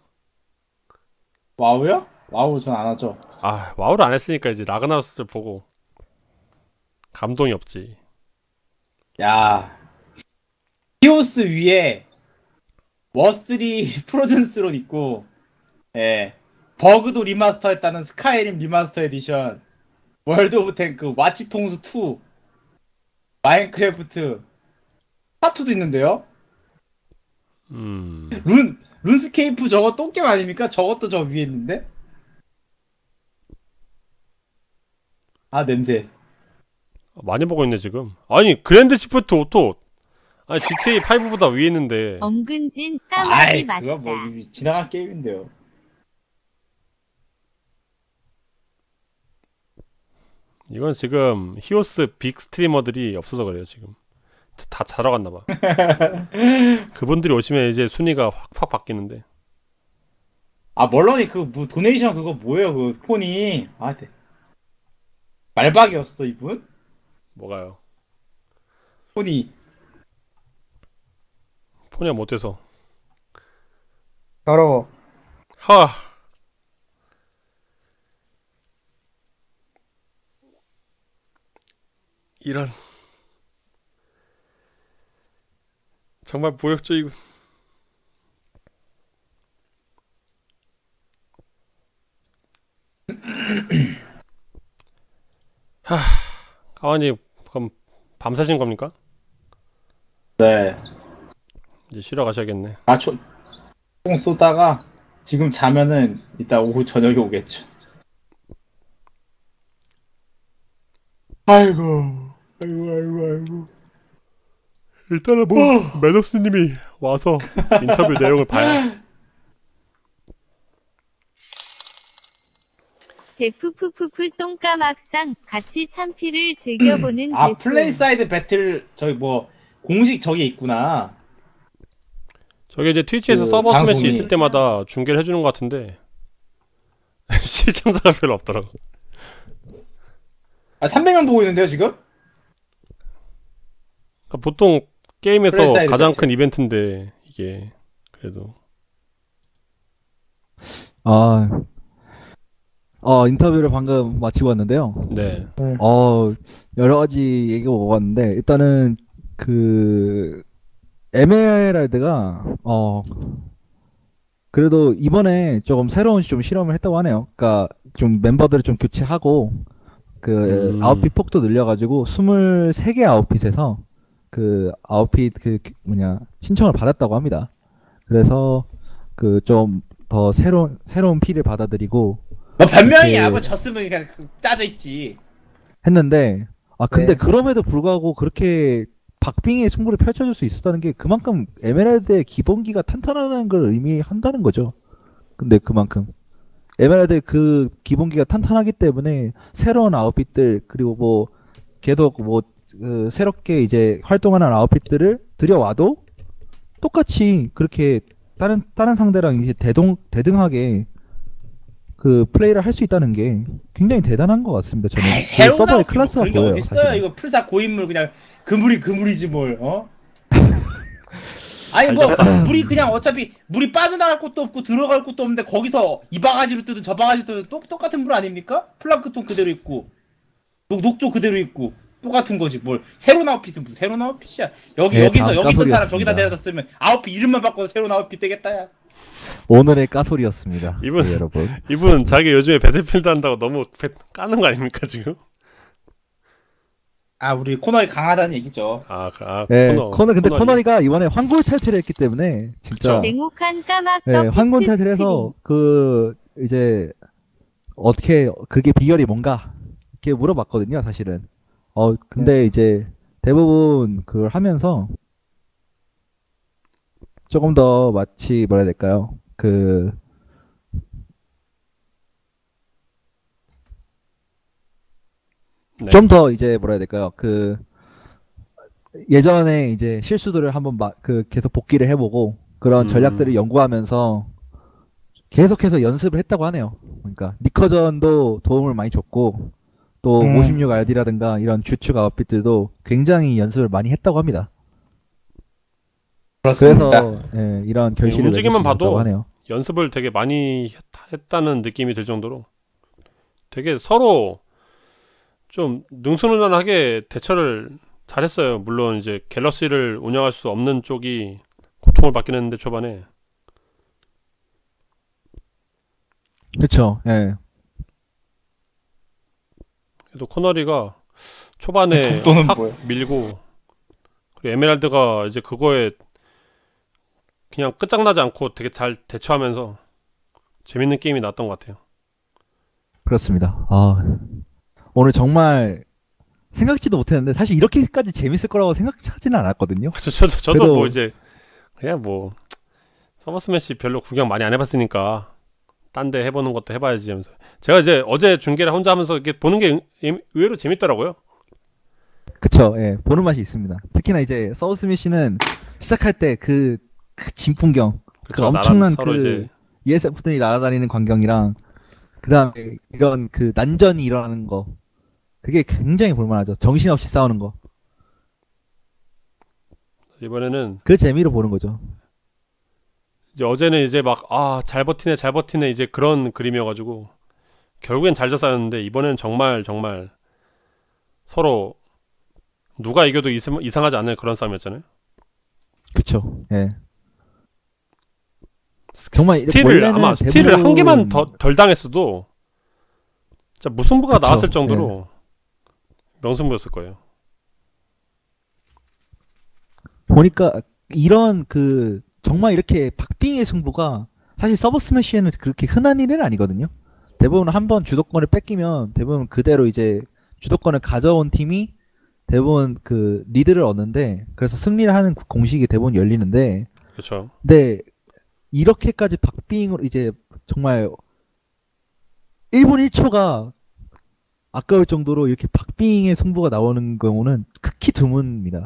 와우요? 와우 전 안 하죠. 아 와우를 안 했으니까 이제 라그나로스를 보고 감동이 없지. 야 히오스 위에 워스리 프로즌스론 있고, 예 버그도 리마스터했다는 스카이림 리마스터 에디션, 월드 오브 탱크, 와치통수 2, 마인크래프트, 스타2도 있는데요. 룬스케이프 저거 똥게임 아닙니까? 저것도 저 위에 있는데? 아 냄새. 많이 보고 있네 지금. 아니 그랜드 시프트 오토. 아니 GTA 5보다 위에 있는데. 엉근진 까마귀 맞다. 그거 뭐 이미 지나간 게임인데요. 이건 지금 히오스 빅 스트리머들이 없어서 그래요 지금. 다 자러 갔나봐. 그분들이 오시면 이제 순위가 확 바뀌는데. 아 멀런이 그 뭐 도네이션 그거 뭐예요 그 폰이. 아 네. 말박이었어 이분? 뭐가요? 폰이 폰이가 못돼서. 더러워. 하. 이런. 정말 모욕적이고. 하. 가만히 그럼 밤새신 겁니까? 네. 이제 쉬러 가셔야겠네. 총 쏘다가 지금 자면은 이따 오후 저녁에 오겠죠. 아이고. 일단은 뭐 매너스님이 와서 인터뷰 내용을 봐요. 데프푸푸풀 똥까막상 같이 참피를 즐겨보는 아 대수. 플레이사이드 배틀 저기 뭐 공식 저게 있구나. 저게 이제 트위치에서 그 서버 스매시 방송이- 있을 때마다 중계를 해주는 것 같은데 시청자가 별로 없더라고. 아 300명 보고 있는데요 지금? 그러니까 보통 게임에서 플레이 가장 사이드 큰 이벤트인데 이게 그래도 인터뷰를 방금 마치고 왔는데요. 네. 여러 가지 얘기가 오갔는데 일단은 그 에메랄드가 그래도 이번에 조금 새로운 좀 실험을 했다고 하네요. 그러니까 좀 멤버들을 좀 교체하고 그 아웃핏 폭도 늘려가지고 23개 아웃핏에서 그 아웃핏 신청을 받았다고 합니다. 그래서 그 좀 더 새로운 피를 받아들이고 뭐 변명이야. 이렇게 뭐 졌으면 그냥 짜져 있지. 했는데 근데 네. 그럼에도 불구하고 그렇게 박빙의 승부를 펼쳐줄 수 있었다는 게 그만큼 에메랄드의 기본기가 탄탄하다는 걸 의미한다는 거죠. 근데 그만큼 에메랄드의 그 기본기가 탄탄하기 때문에 새로운 아웃핏들 그리고 뭐 계속 새롭게 이제 활동하는 아웃핏들을 들여와도 똑같이 그렇게 다른 상대랑 이제 대등하게 그 플레이를 할 수 있다는 게 굉장히 대단한 것 같습니다. 저는 아이, 그 새로운 서버의 아웃핏 클래스가 그런 게 보여요. 어딨어요? 사실은. 이거 풀사 고인물 그냥 그물이지 뭘 아니 뭐 물이 그냥 어차피 물이 빠져나갈 곳도 없고 들어갈 곳도 없는데 거기서 이 바가지로 뜨든 저 바가지로 뜨든 똑같은 물 아닙니까? 플랑크톤 그대로 있고 녹조 그대로 있고 똑같은 거지 뭘 새로운 아웃핏은 무슨 새로운 아웃핏이야. 여기서 여기 있던 사람 저기다 대다 쓰면 아웃핏 이름만 바꿔서 새로운 아웃핏 되겠다 야. 오늘의 까소리였습니다. 이분 네, 여러분. 이분 자기 요즘에 배틀필드 한다고 너무 까는 거 아닙니까 지금? 우리 코너에 강하다는 얘기죠. 네, 근데 코너리. 코너리가 이번에 환골 탈퇴를 했기 때문에 진짜 냉혹한 까막 네, 환골 탈퇴를 해서 그 이제 어떻게 그게 비결이 뭔가 이렇게 물어봤거든요, 사실은. 근데 이제 대부분 그걸 하면서 조금 더 마치 뭐라 해야 될까요? 네. 좀 더 이제 뭐라 해야 될까요? 예전에 이제 실수들을 한번 계속 복기를 해보고 그런 전략들을 연구하면서 계속해서 연습을 했다고 하네요. 그러니까 니커전도 도움을 많이 줬고 또 56RD라든가 이런 주축 아웃핏들도 굉장히 연습을 많이 했다고 합니다. 그렇습니다. 그래서 이런 결실을 움직임만 맺을 수 있었다고 봐도 하네요. 연습을 되게 많이 했다는 느낌이 들 정도로 되게 서로 좀 능수능란하게 대처를 잘했어요. 물론 이제 갤럭시를 운영할 수 없는 쪽이 고통을 받긴 했는데 초반에 그렇죠. 예. 그래도 코너리가 초반에 독도는 확 뭐예요? 밀고 그리고 에메랄드가 이제 그거에 그냥 끝장나지 않고 되게 잘 대처하면서 재밌는 게임이 나왔던 것 같아요. 그렇습니다. 오늘 정말 생각지도 못했는데 사실 이렇게까지 재밌을 거라고 생각하지는 않았거든요. 저도 그래도- 뭐 이제 그냥 뭐 서버 스매시 별로 구경 많이 안 해봤으니까 딴 데 해보는 것도 해봐야지 하면서 제가 이제 어제 중계를 혼자 하면서 이렇게 보는 게 의외로 재밌더라고요. 그쵸. 예. 보는 맛이 있습니다. 특히나 이제 서브 스미시는 시작할 때 그 진풍경, 그쵸, 엄청난 서로 이제 ESF들이 날아다니는 광경이랑 그다음에 이런 난전이 일어나는 거 그게 굉장히 볼만하죠. 정신없이 싸우는 거. 이번에는 그 재미로 보는 거죠. 이제 어제는 이제 막 잘 버티네 이제 그런 그림이어가지고 결국엔 잘 졌었는데 이번에는 정말 서로 누가 이겨도 이상하지 않은 그런 싸움이었잖아요. 그쵸. 예. 정말 스틸을 원래는 아마 스틸을 한 대부분- 개만 덜 당했어도 진짜 무승부가 그쵸, 나왔을 정도로 명승부였을 거예요. 보니까 이런 정말 이렇게 박빙의 승부가 사실 서브 스매시에는 그렇게 흔한 일은 아니거든요. 대부분 한번 주도권을 뺏기면 대부분 그대로 이제 주도권을 가져온 팀이 대부분 리드를 얻는데 그래서 승리를 하는 공식이 대부분 열리는데 그렇죠. 근데 이렇게까지 박빙으로 이제 정말 1분 1초가 아까울 정도로 이렇게 박빙의 승부가 나오는 경우는 극히 드뭅니다.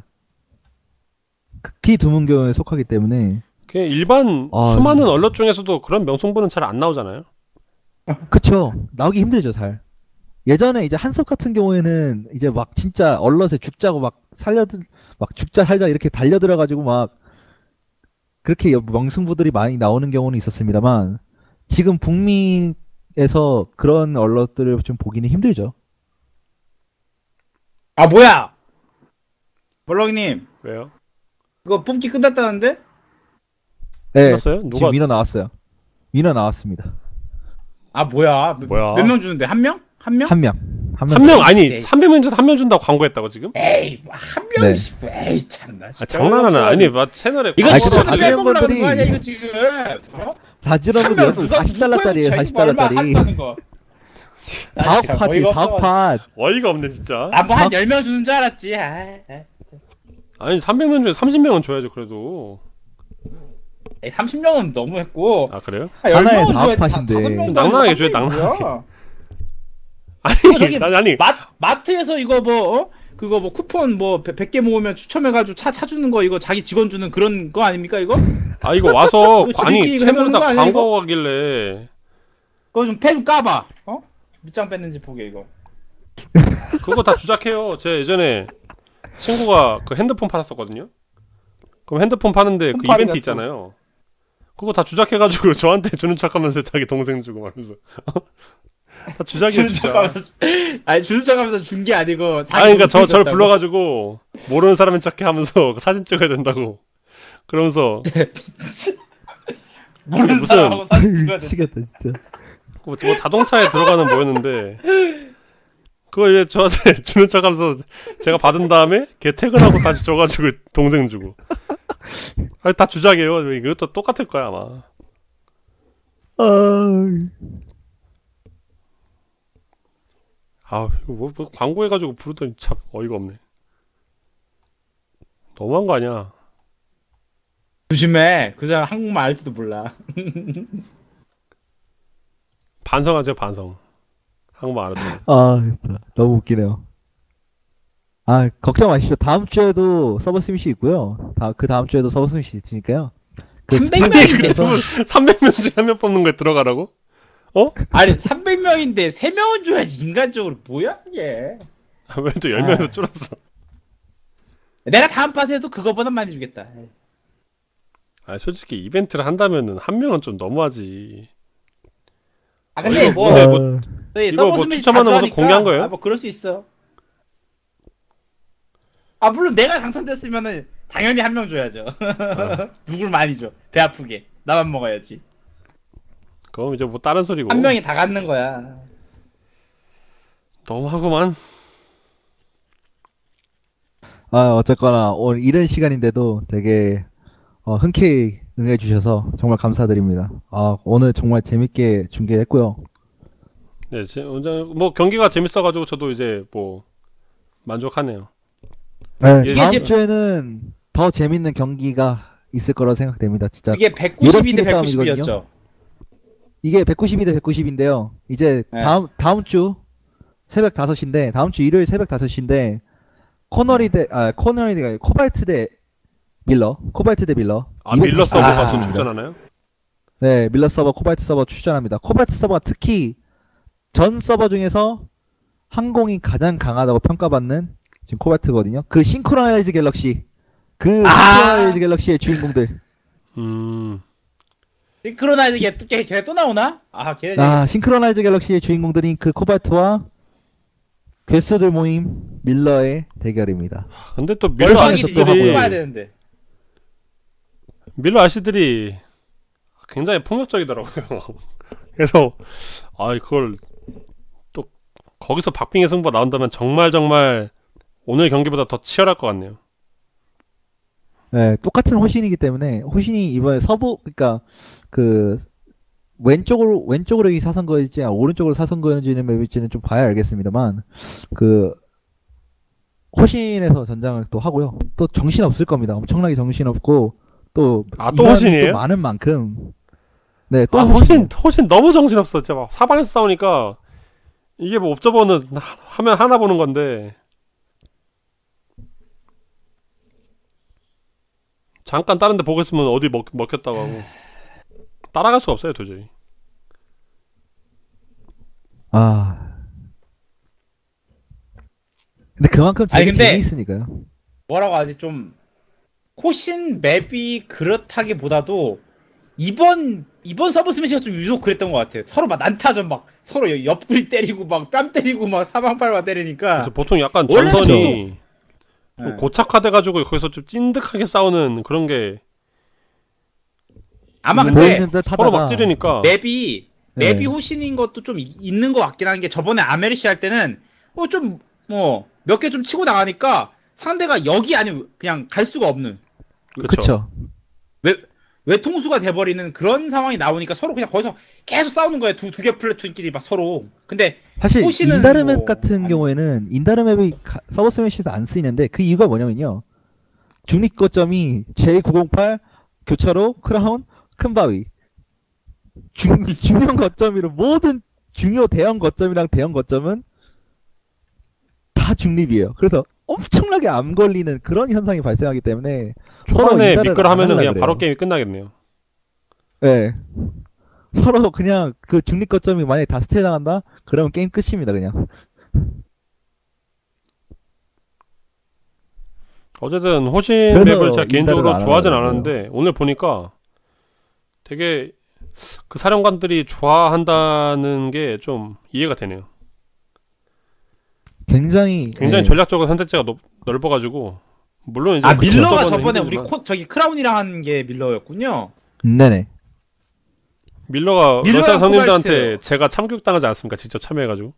극히 드문 경우에 속하기 때문에 그냥 일반 수많은 언론 중에서도 그런 명승부는 잘 안 나오잖아요. 그쵸. 나오기 힘들죠, 잘. 예전에 이제 한섭 같은 경우에는 이제 막 진짜 얼럿에 죽자고 막 죽자 살자 이렇게 달려들어가지고 막 그렇게 명승부들이 많이 나오는 경우는 있었습니다만 지금 북미에서 그런 얼럿들을 좀 보기는 힘들죠. 아 뭐야? 멀렁이님 왜요? 이거 뽑기 끝났다는데? 네, 끝났어요? 누가 지금 위너 나왔어요. 위너 나왔습니다. 아 뭐야? 뭐야? 몇 명 주는데? 한 명? 한 명? 한 명. 한 명 아니 에이. 300명 중에서 한 명 준다고 광고했다고 지금? 에이 한 네. 명씩 에이 참나. 아, 장난하네. 아니 막 채널에 이거 아니, 시청 근데 빼먹으려고 다른 하는 거 아니야 분들이- 이거 지금? 어? 다지러면 한명 여러분 40달러짜리예요. 40달러짜리. 4억 팟이 4억 팟. 어이가 없네 진짜. 나뭐한 10명 주는 줄 알았지. 아니 300명 중에 30명은 줘야죠 그래도. 30명은 너무 했고. 아 그래요? 하나에 10명은 4억 팟인데. 낭낭하게 줘요, 낭낭하게. 저기 아니 마트에서 이거 뭐 그거 뭐 쿠폰 뭐 100개 모으면 추첨해가지고 차 주는 거 이거 자기 직원 주는 그런 거 아닙니까 이거? 아 이거 와서 이거 아니 지들끼리 채널에 해보는 다 거 아니야, 광고 하길래 그거 좀 패 좀 까봐. 어? 밑장 뺐는지 보게 이거. 그거 다 주작해요. 제 예전에 친구가 그 핸드폰 팔았었거든요. 그럼 핸드폰 파는데 그 폰팔이 이벤트 같은 있잖아요. 그거 다 주작해가지고 저한테 주는 척하면서 자기 동생 주고 말면서 다 주작이에요 진짜. 아니 주는 척하면서 준 게 아니고. 자기 아니 그러니까 동생이 저를 줬다고. 불러가지고 모르는 사람인 척해 하면서 사진 찍어야 된다고. 그러면서 모르는 무슨- 사람하고 사진 찍어야 돼. 미치겠다 진짜. 뭐 자동차에 들어가는 뭐였는데 그거 이제 저한테 주는 척하면서 제가 받은 다음에 걔 퇴근하고 다시 줘가지고 동생 주고. 아니 다 주작이에요. 이것도 똑같을 거야 아마. 아 이거 뭐 광고해가지고 부르더니 참 어이가 없네. 너무한 거 아니야. 조심해. 그 사람 한국말 알지도 몰라. 반성하세요 반성. 한국말 알았더니. 아 진짜 너무 웃기네요. 아 걱정 마십시오. 다음 주에도 서버 스밋이 있고요. 그 다음 주에도 서버 스밋이 있으니까요. 그 300명인데. 300명 중에 한 명 뽑는 거에 들어가라고? 아니 300명인데 3명은 줘야지 인간적으로. 뭐야 이게. 왜 또 10명에서 줄었어? 내가 다음 팟에도 그거보다 많이 주겠다. 아 솔직히 이벤트를 한다면은 한 명은 좀 너무하지. 아 근데 이거 뭐 근데 뭐 저희 이거 서버 뭐 스밋이 추첨하는 자주 것도 하니까, 공개한 거예요? 아, 뭐 그럴 수 있어. 아 물론 내가 당첨됐으면은 당연히 한 명 줘야죠. 누굴 많이 줘? 배 아프게. 나만 먹어야지. 그럼 이제 뭐 다른 소리고. 한 명이 다 갖는 거야. 너무하구만. 아 어쨌거나 오늘 이런 시간인데도 되게 흔쾌히 응해주셔서 정말 감사드립니다. 아 오늘 정말 재밌게 중계했고요. 네, 뭐 경기가 재밌어가지고 저도 이제 뭐 만족하네요. 네, 이게 다음 지금- 주에는 더 재밌는 경기가 있을 거라 생각됩니다. 진짜 이게 192 대 유럽끼리 싸움이거든요. 190이었죠. 이게 192 대 190인데요. 이제 네. 다음 주 새벽 5시인데 다음 주 일요일 새벽 5시인데 코발트 대 밀러. 아 밀러 서버가 아. 좀 출전하나요? 네, 밀러 서버, 코발트 서버 출전합니다. 코발트 서버가 특히 전 서버 중에서 항공이 가장 강하다고 평가받는 지금 코발트거든요. 그 싱크로나이즈 갤럭시, 싱크로나이즈 갤럭시의 주인공들. 싱크로나이즈 걔 또 나오나? 아 걔네. 싱크로나이즈 갤럭시의 주인공들인 그 코발트와 괴수들 모임 밀러의 대결입니다. 근데 또 밀러 얼마기 또 진짜 아저씨들이 뽑아야 되는데. 밀러 아저씨들이 굉장히 폭력적이더라고요. 그래서 그걸 또 거기서 박빙의 승부가 나온다면 정말 오늘 경기보다 더 치열할 것 같네요. 네, 똑같은 호신이기 때문에 호신이 이번에 그러니까 그 왼쪽으로 이 사선 거일지 오른쪽으로 사선 거일지는 맵일지는 좀 봐야 알겠습니다만 그 호신에서 전장을 또 하고요. 또 정신 없을 겁니다. 엄청나게 정신 없고 또 또 호신이에요? 또 많은 만큼 또 호신 너무 정신없어. 진짜 막 사방에서 싸우니까 이게 뭐 옵저버는 하면 하나 보는 건데 잠깐 다른 데 보고 있으면 어디 먹혔다고 하고 따라갈 수가 없어요 도저히. 근데 그만큼 아니, 근데- 재미있으니까요. 뭐라고 하지 좀 호신 맵이 그렇다기보다도 이번 서브 스매시가 좀 유독 그랬던 것 같아요. 서로 막 난타전 막 서로 옆구리 때리고 막 뺨 때리고 막 사방팔방 때리니까 그래서 보통 약간 원래는 전선이 네. 좀 고착화돼가지고 거기서 좀 찐득하게 싸우는 그런 게 아마 뭐 근데 보이는 듯 서로 막 하다가 찌르니까 맵이 네. 호신인 것도 좀 있는 것 같긴 한 게 저번에 아메리시 할 때는 좀 뭐 몇 개 좀 치고 나가니까 상대가 여기 아니면 그냥 갈 수가 없는 그쵸. 그쵸. 외통수가 돼버리는 그런 상황이 나오니까 서로 그냥 거기서 계속 싸우는 거예요. 두 개 플래툰끼리 막 서로. 근데 사실 호시는 인다르맵 뭐 같은 아니- 경우에는 인다르맵이 서버 스매시에서 안 쓰이는데 그 이유가 뭐냐면요. 중립 거점이 J908, 교차로, 크라운, 큰바위. 중요한 거점이로 모든 중요 대형 거점이랑 대형 거점은 다 중립이에요. 그래서 엄청나게 암 걸리는 그런 현상이 발생하기 때문에 서로 초반에 인다를 미끌 안 하면은 하려고 그냥 바로 그래요. 게임이 끝나겠네요. 네. 서로 그냥 그 중립 거점이 만약에 다 스테이 당한다? 그러면 게임 끝입니다, 그냥. 어쨌든 호신 그래서 맵을 제가 개인적으로 인다를 안 좋아하진 하더라고요. 않았는데 오늘 보니까 되게 그 사령관들이 좋아한다는 게 좀 이해가 되네요. 굉장히 굉장히 예. 전략적으로 선택지가 넓어가지고 물론 이제 밀러가 저번에 저번에 우리 힘들지만 저기 크라운이랑 한 게 밀러였군요. 네네. 밀러가 밀러랑 러시아 선임들한테 코발트. 제가 참교육당하지 않습니까? 직접 참여해가지고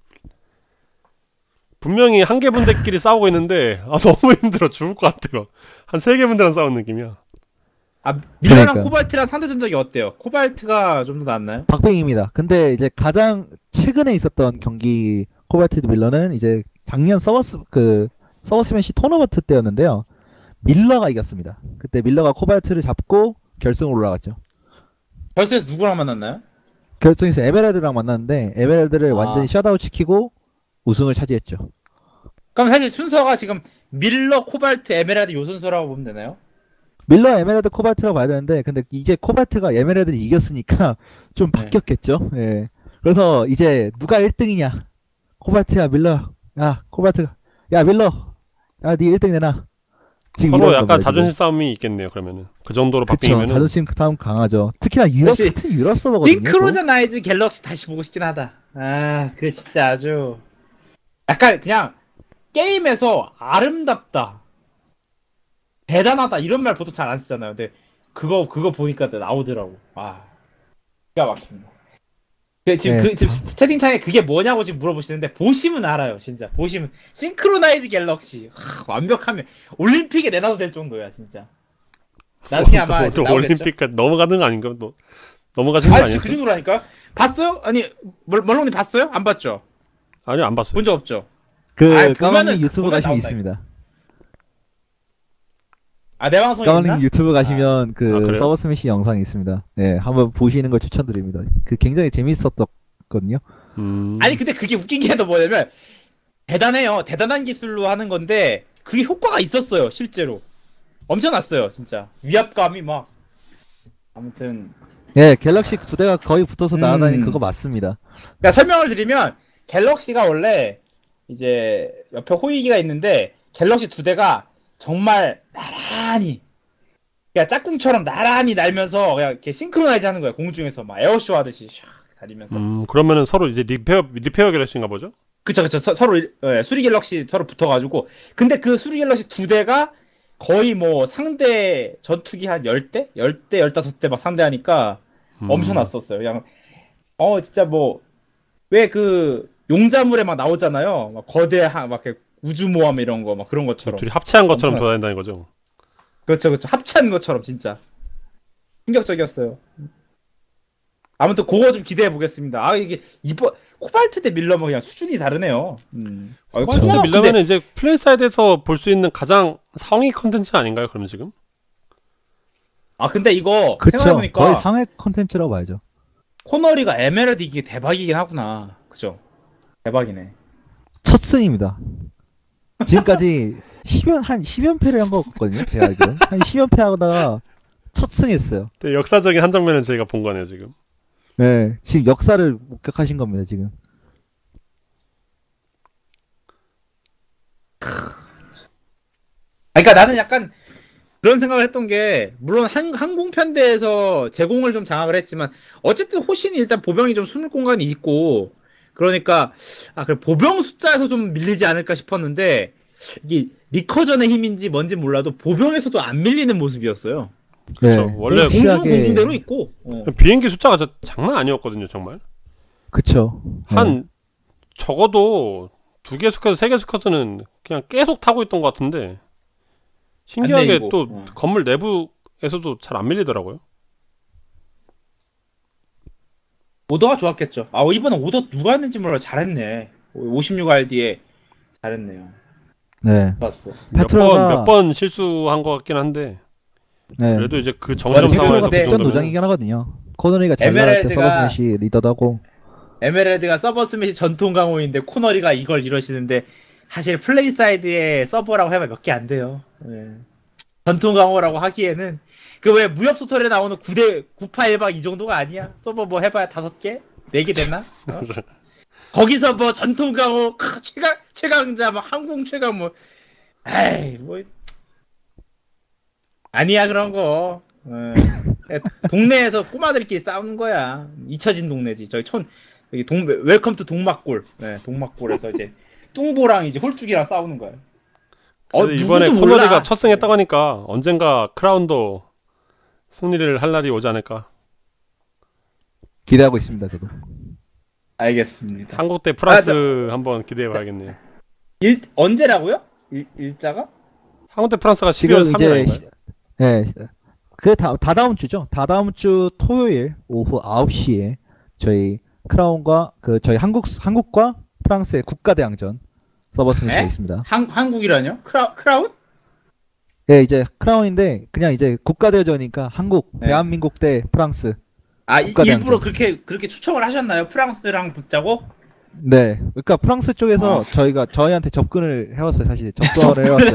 분명히 한 개 분들끼리 싸우고 있는데 너무 힘들어 죽을 것 같아요. 한 세 개 분들랑 싸우는 느낌이야. 밀러랑 그러니까요. 코발트랑 상대 전적이 어때요? 코발트가 좀 더 낫나요? 박빙입니다. 근데 이제 가장 최근에 있었던 경기 코발트 밀러는 이제 작년 서버 스매시 토너먼트 때였는데요. 밀러가 이겼습니다. 그때 밀러가 코발트를 잡고 결승으로 올라갔죠. 결승에서 누구랑 만났나요? 결승에서 에메랄드랑 만났는데 에메랄드를 아. 완전히 셧아웃 시키고 우승을 차지했죠. 그럼 사실 순서가 지금 밀러, 코발트, 에메랄드 요 순서라고 보면 되나요? 밀러, 에메랄드, 코발트라고 봐야 되는데 근데 이제 코발트가 에메랄드를 이겼으니까 좀 네. 바뀌었겠죠. 예. 그래서 이제 누가 1등이냐? 코발트야, 밀러. 야, 코발트가. 야, 밀러. 야, 니 1등 내놔. 지금 서로 이런 약간 겁니다, 자존심 지금. 싸움이 있겠네요. 그러면은 그 정도로 그쵸. 바뀌면은 자존심 싸움 강하죠. 특히나 유럽 역시 같은 유럽 서버거든요. 싱크로자나이즈 갤럭시 다시 보고 싶긴 하다. 그 진짜 아주 약간 그냥 게임에서 아름답다, 대단하다 이런 말 보통 잘 안 쓰잖아요. 근데 그거 보니까 나오더라고. 기가 막힙니다. 지금 네. 지금 채팅창에 그게 뭐냐고 지금 물어보시는데 보시면 알아요. 진짜 보시면 싱크로나이즈 갤럭시 완벽하면 올림픽에 내놔도 될 정도야 진짜. 나중에 아마 이제 또 나오겠죠? 올림픽까지 넘어가는 거 아닌가? 또 넘어가시는 거 아니에요? 그 정도라니까. 봤어요? 아니 멀롱님 봤어요? 안 봤죠? 아니요, 안 봤어요. 본 적 없죠? 그 아이, 까만님 보면은- 유튜브 보면 가시면 나온다, 있습니다. 내 방송에 있나? 까만님 유튜브 가시면 그 그래요? 서버 스매시 영상이 있습니다. 네, 한번 보시는 걸 추천드립니다. 그 굉장히 재밌었거든요. 아니 근데 그게 웃긴 게 또 뭐냐면 대단해요. 대단한 기술로 하는 건데 그게 효과가 있었어요. 실제로 엄청났어요. 진짜 위압감이 막 아무튼 예, 갤럭시 두 대가 거의 붙어서 날아다니는 음. 그거 맞습니다. 그러니까 설명을 드리면 갤럭시가 원래 이제 옆에 호위기가 있는데 갤럭시 두 대가 정말 나란히 그러니까 짝꿍처럼 나란히 날면서 그냥 이렇게 싱크로나이즈 하는 거예요. 공중에서 막 에어쇼 하듯이 샥 다니면서. 그러면은 서로 이제 리페어 갤럭시인가 보죠? 그쵸. 서로 수리 갤럭시 서로 붙어가지고 근데 그 수리 갤럭시 두 대가 거의 뭐 상대 전투기 한 10대? 10대, 15대 막 상대하니까 엄청났었어요. 그냥 진짜 뭐 왜 그 용자물에 막 나오잖아요. 막 거대한 막 이렇게 우주모함 이런 거 막 그런 것처럼. 둘이 합체한 것처럼 엄청났어요. 돌아다닌다는 거죠. 그렇죠. 합체한 것처럼 진짜 충격적이었어요. 아무튼 그거 좀 기대해 보겠습니다. 이게 이번 코발트 대 밀러면 그냥 수준이 다르네요. 코발트 코발트 밀려면은 이제 플레이 사이드에서 볼 수 있는 가장 상위 컨텐츠 아닌가요? 그러면 지금? 근데 이거 그쵸. 생각해보니까 거의 상해 컨텐츠라고 봐야죠. 코너리가 에메랄드 이게 대박이긴 하구나. 그죠? 대박이네. 첫 승입니다. 지금까지 한 10연패를 한 것 같거든요. 제가 알기로는. 한 10연패 하다가 첫 승했어요. 네, 역사적인 한 장면을 저희가 본 거네요, 지금. 네, 지금 역사를 목격하신 겁니다, 지금. 그러니까 나는 약간 그런 생각을 했던 게 물론 항공편대에서 제공을 좀 장악을 했지만 어쨌든 호신이 일단 보병이 좀 숨을 공간이 있고 그러니까 그래 보병 숫자에서 좀 밀리지 않을까 싶었는데 이게 리커전의 힘인지 뭔지 몰라도 보병에서도 안 밀리는 모습이었어요. 그렇죠. 원래 공중대로 있고 비행기 숫자가 장난 아니었거든요, 정말. 그쵸. 한 적어도 2개 스쿼드, 3개 스쿼드는 그냥 계속 타고 있던 것 같은데 신기하게 또 건물 내부에서도 잘 안 밀리더라고요. 오더가 좋았겠죠. 이번에 오더 누가 했는지 몰라 잘했네. 56RD에 잘했네요. 네. 봤어. 페트로가 몇 번 실수한 것 같긴 한데 네. 그래도 이제 그 정점 페트로가 상황에서 그 백전 정도면 노장이긴 하거든요. 코너리가 잘 나갈 때 서버스매시 리더도 하고. 에메랄드가 서버 스매시 전통 강호인데 코너리가 이걸 이러시는데 사실 플레이 사이드에 서버라고 해봐 몇 개 안 돼요. 네. 전통 강호라고 하기에는 그 왜 무협 소설에 나오는 9파1박 이 정도가 아니야. 서버 뭐 해봐야 5개? 4개 됐나? 거기서 뭐 전통 강호 최강자 뭐 항공 최강 뭐 에이 뭐 아니야 그런 거. 동네에서 꼬마들끼리 싸우는 거야. 잊혀진 동네지. 저기 여기 웰컴 투 동막골. 네, 동막골에서 이제 뚱보랑 이제 홀쭉이랑 싸우는 거야. 이번에 코너리가 첫 승했다고 하니까 언젠가 크라운도 승리를 할 날이 오지 않을까. 기대하고 있습니다, 저도. 알겠습니다. 한국 대 프랑스 한번 기대해봐야겠네요. 언제라고요? 일자가? 한국 대 프랑스가 12월 3일 아닌가요? 네. 그 다다음 주죠. 다다음 주 토요일 오후 9시에 저희 크라운과 저희 한국과 프랑스의 국가대항전 서버 스매시가 있습니다. 한국이라뇨? 크라운? 네, 이제 크라운인데 그냥 이제 국가대전이니까 한국, 네. 대한민국 대 프랑스. 일부러 그렇게 초청을 하셨나요? 프랑스랑 붙자고? 네. 그러니까 프랑스 쪽에서 저희한테 접근을 해왔어요. 사실 접선을 해왔어요.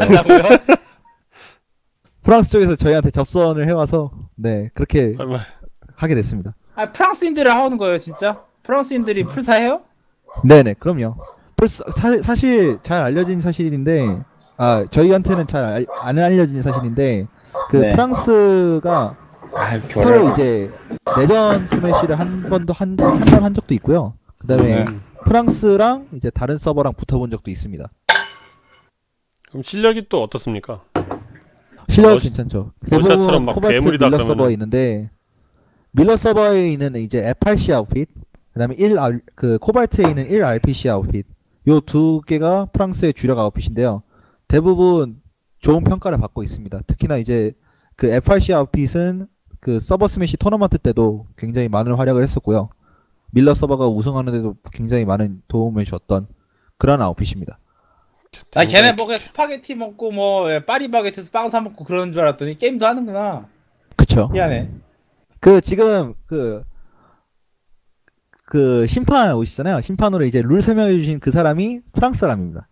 프랑스 쪽에서 저희한테 접선을 해와서 네 그렇게 하게 됐습니다. 프랑스인들을 하는 거예요, 진짜? 프랑스인들이 풀사해요? 네네, 그럼요. 사실 잘 알려진 사실인데, 저희한테는 잘 안 알려진 사실인데, 네. 프랑스가 서로 이제 내전 스매시를 한 번 한 적도 있고요. 그다음에 프랑스랑 이제 다른 서버랑 붙어본 적도 있습니다. 그럼 실력이 또 어떻습니까? 실력 괜찮죠. 러시아처럼 막 코발트 괴물이다 밀러 그러면은. 서버에 있는데 밀러 서버에 있는 이제 F8C 아웃핏, 그다음에 코발트에 있는 1RPC 아웃핏, 요 두 개가 프랑스의 주력 아웃핏인데요. 대부분 좋은 평가를 받고 있습니다. 특히나 이제 그 F8C 아웃핏은 그 서버 스매시 토너먼트 때도 굉장히 많은 활약을 했었고요. 밀러 서버가 우승하는데도 굉장히 많은 도움을 줬던 그런 아웃핏입니다. 걔네 뭐 그냥 스파게티 먹고 뭐 파리바게트에서 빵 사 먹고 그러는 줄 알았더니 게임도 하는구나. 그쵸. 미안해. 지금 심판 오시잖아요. 심판으로 이제 룰 설명해 주신 그 사람이 프랑스 사람입니다.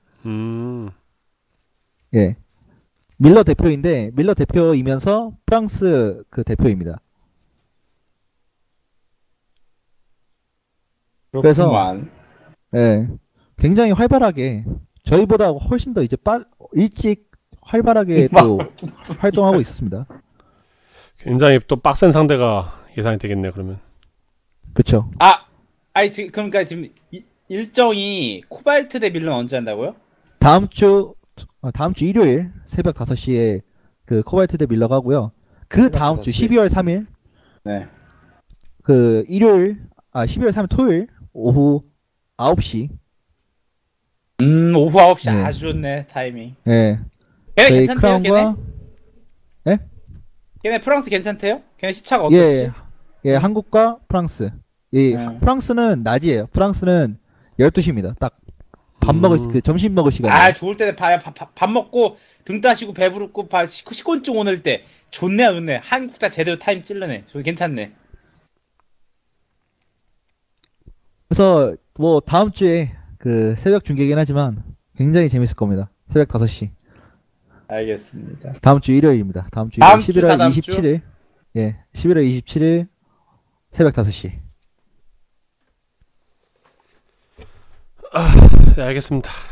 예. 밀러 대표인데 밀러 대표이면서 프랑스 대표입니다. 그래서 예. 굉장히 활발하게 저희보다 훨씬 더 이제 일찍 활발하게 또 활동하고 있었습니다. 굉장히 또 빡센 상대가 예상이 되겠네요, 그러면. 그쵸. 그러니까 지금 일정이 코발트 대 밀런 언제 한다고요? 다음 주 일요일 새벽 5시에 그 코발트 대 밀러가 하고요. 그 다음 주 12월 3일 네. 그 일요일 12월 3일 토요일 오후 9시 오후 9시 네. 아주 좋네 타이밍. 예. 걔네 저희 괜찮대요, 크라운과 걔네? 걔네 프랑스 괜찮대요? 걔네 시차가 어떻지? 예, 한국과 프랑스. 프랑스는 낮이에요. 프랑스는 12시입니다. 딱 밥 먹을 점심 먹을 시간. 좋을 때 밥 먹고 등 따시고 배부르고 식곤증 오늘 때 좋네. 한국자 제대로 타임 찔러네. 저기 괜찮네. 그래서 뭐 다음 주에 그 새벽 중계긴 하지만 굉장히 재밌을 겁니다. 새벽 5시. 알겠습니다. 다음 주 일요일입니다. 다음 주 11월 27일. 예. 11월 27일 새벽 5시. 네, 알겠습니다.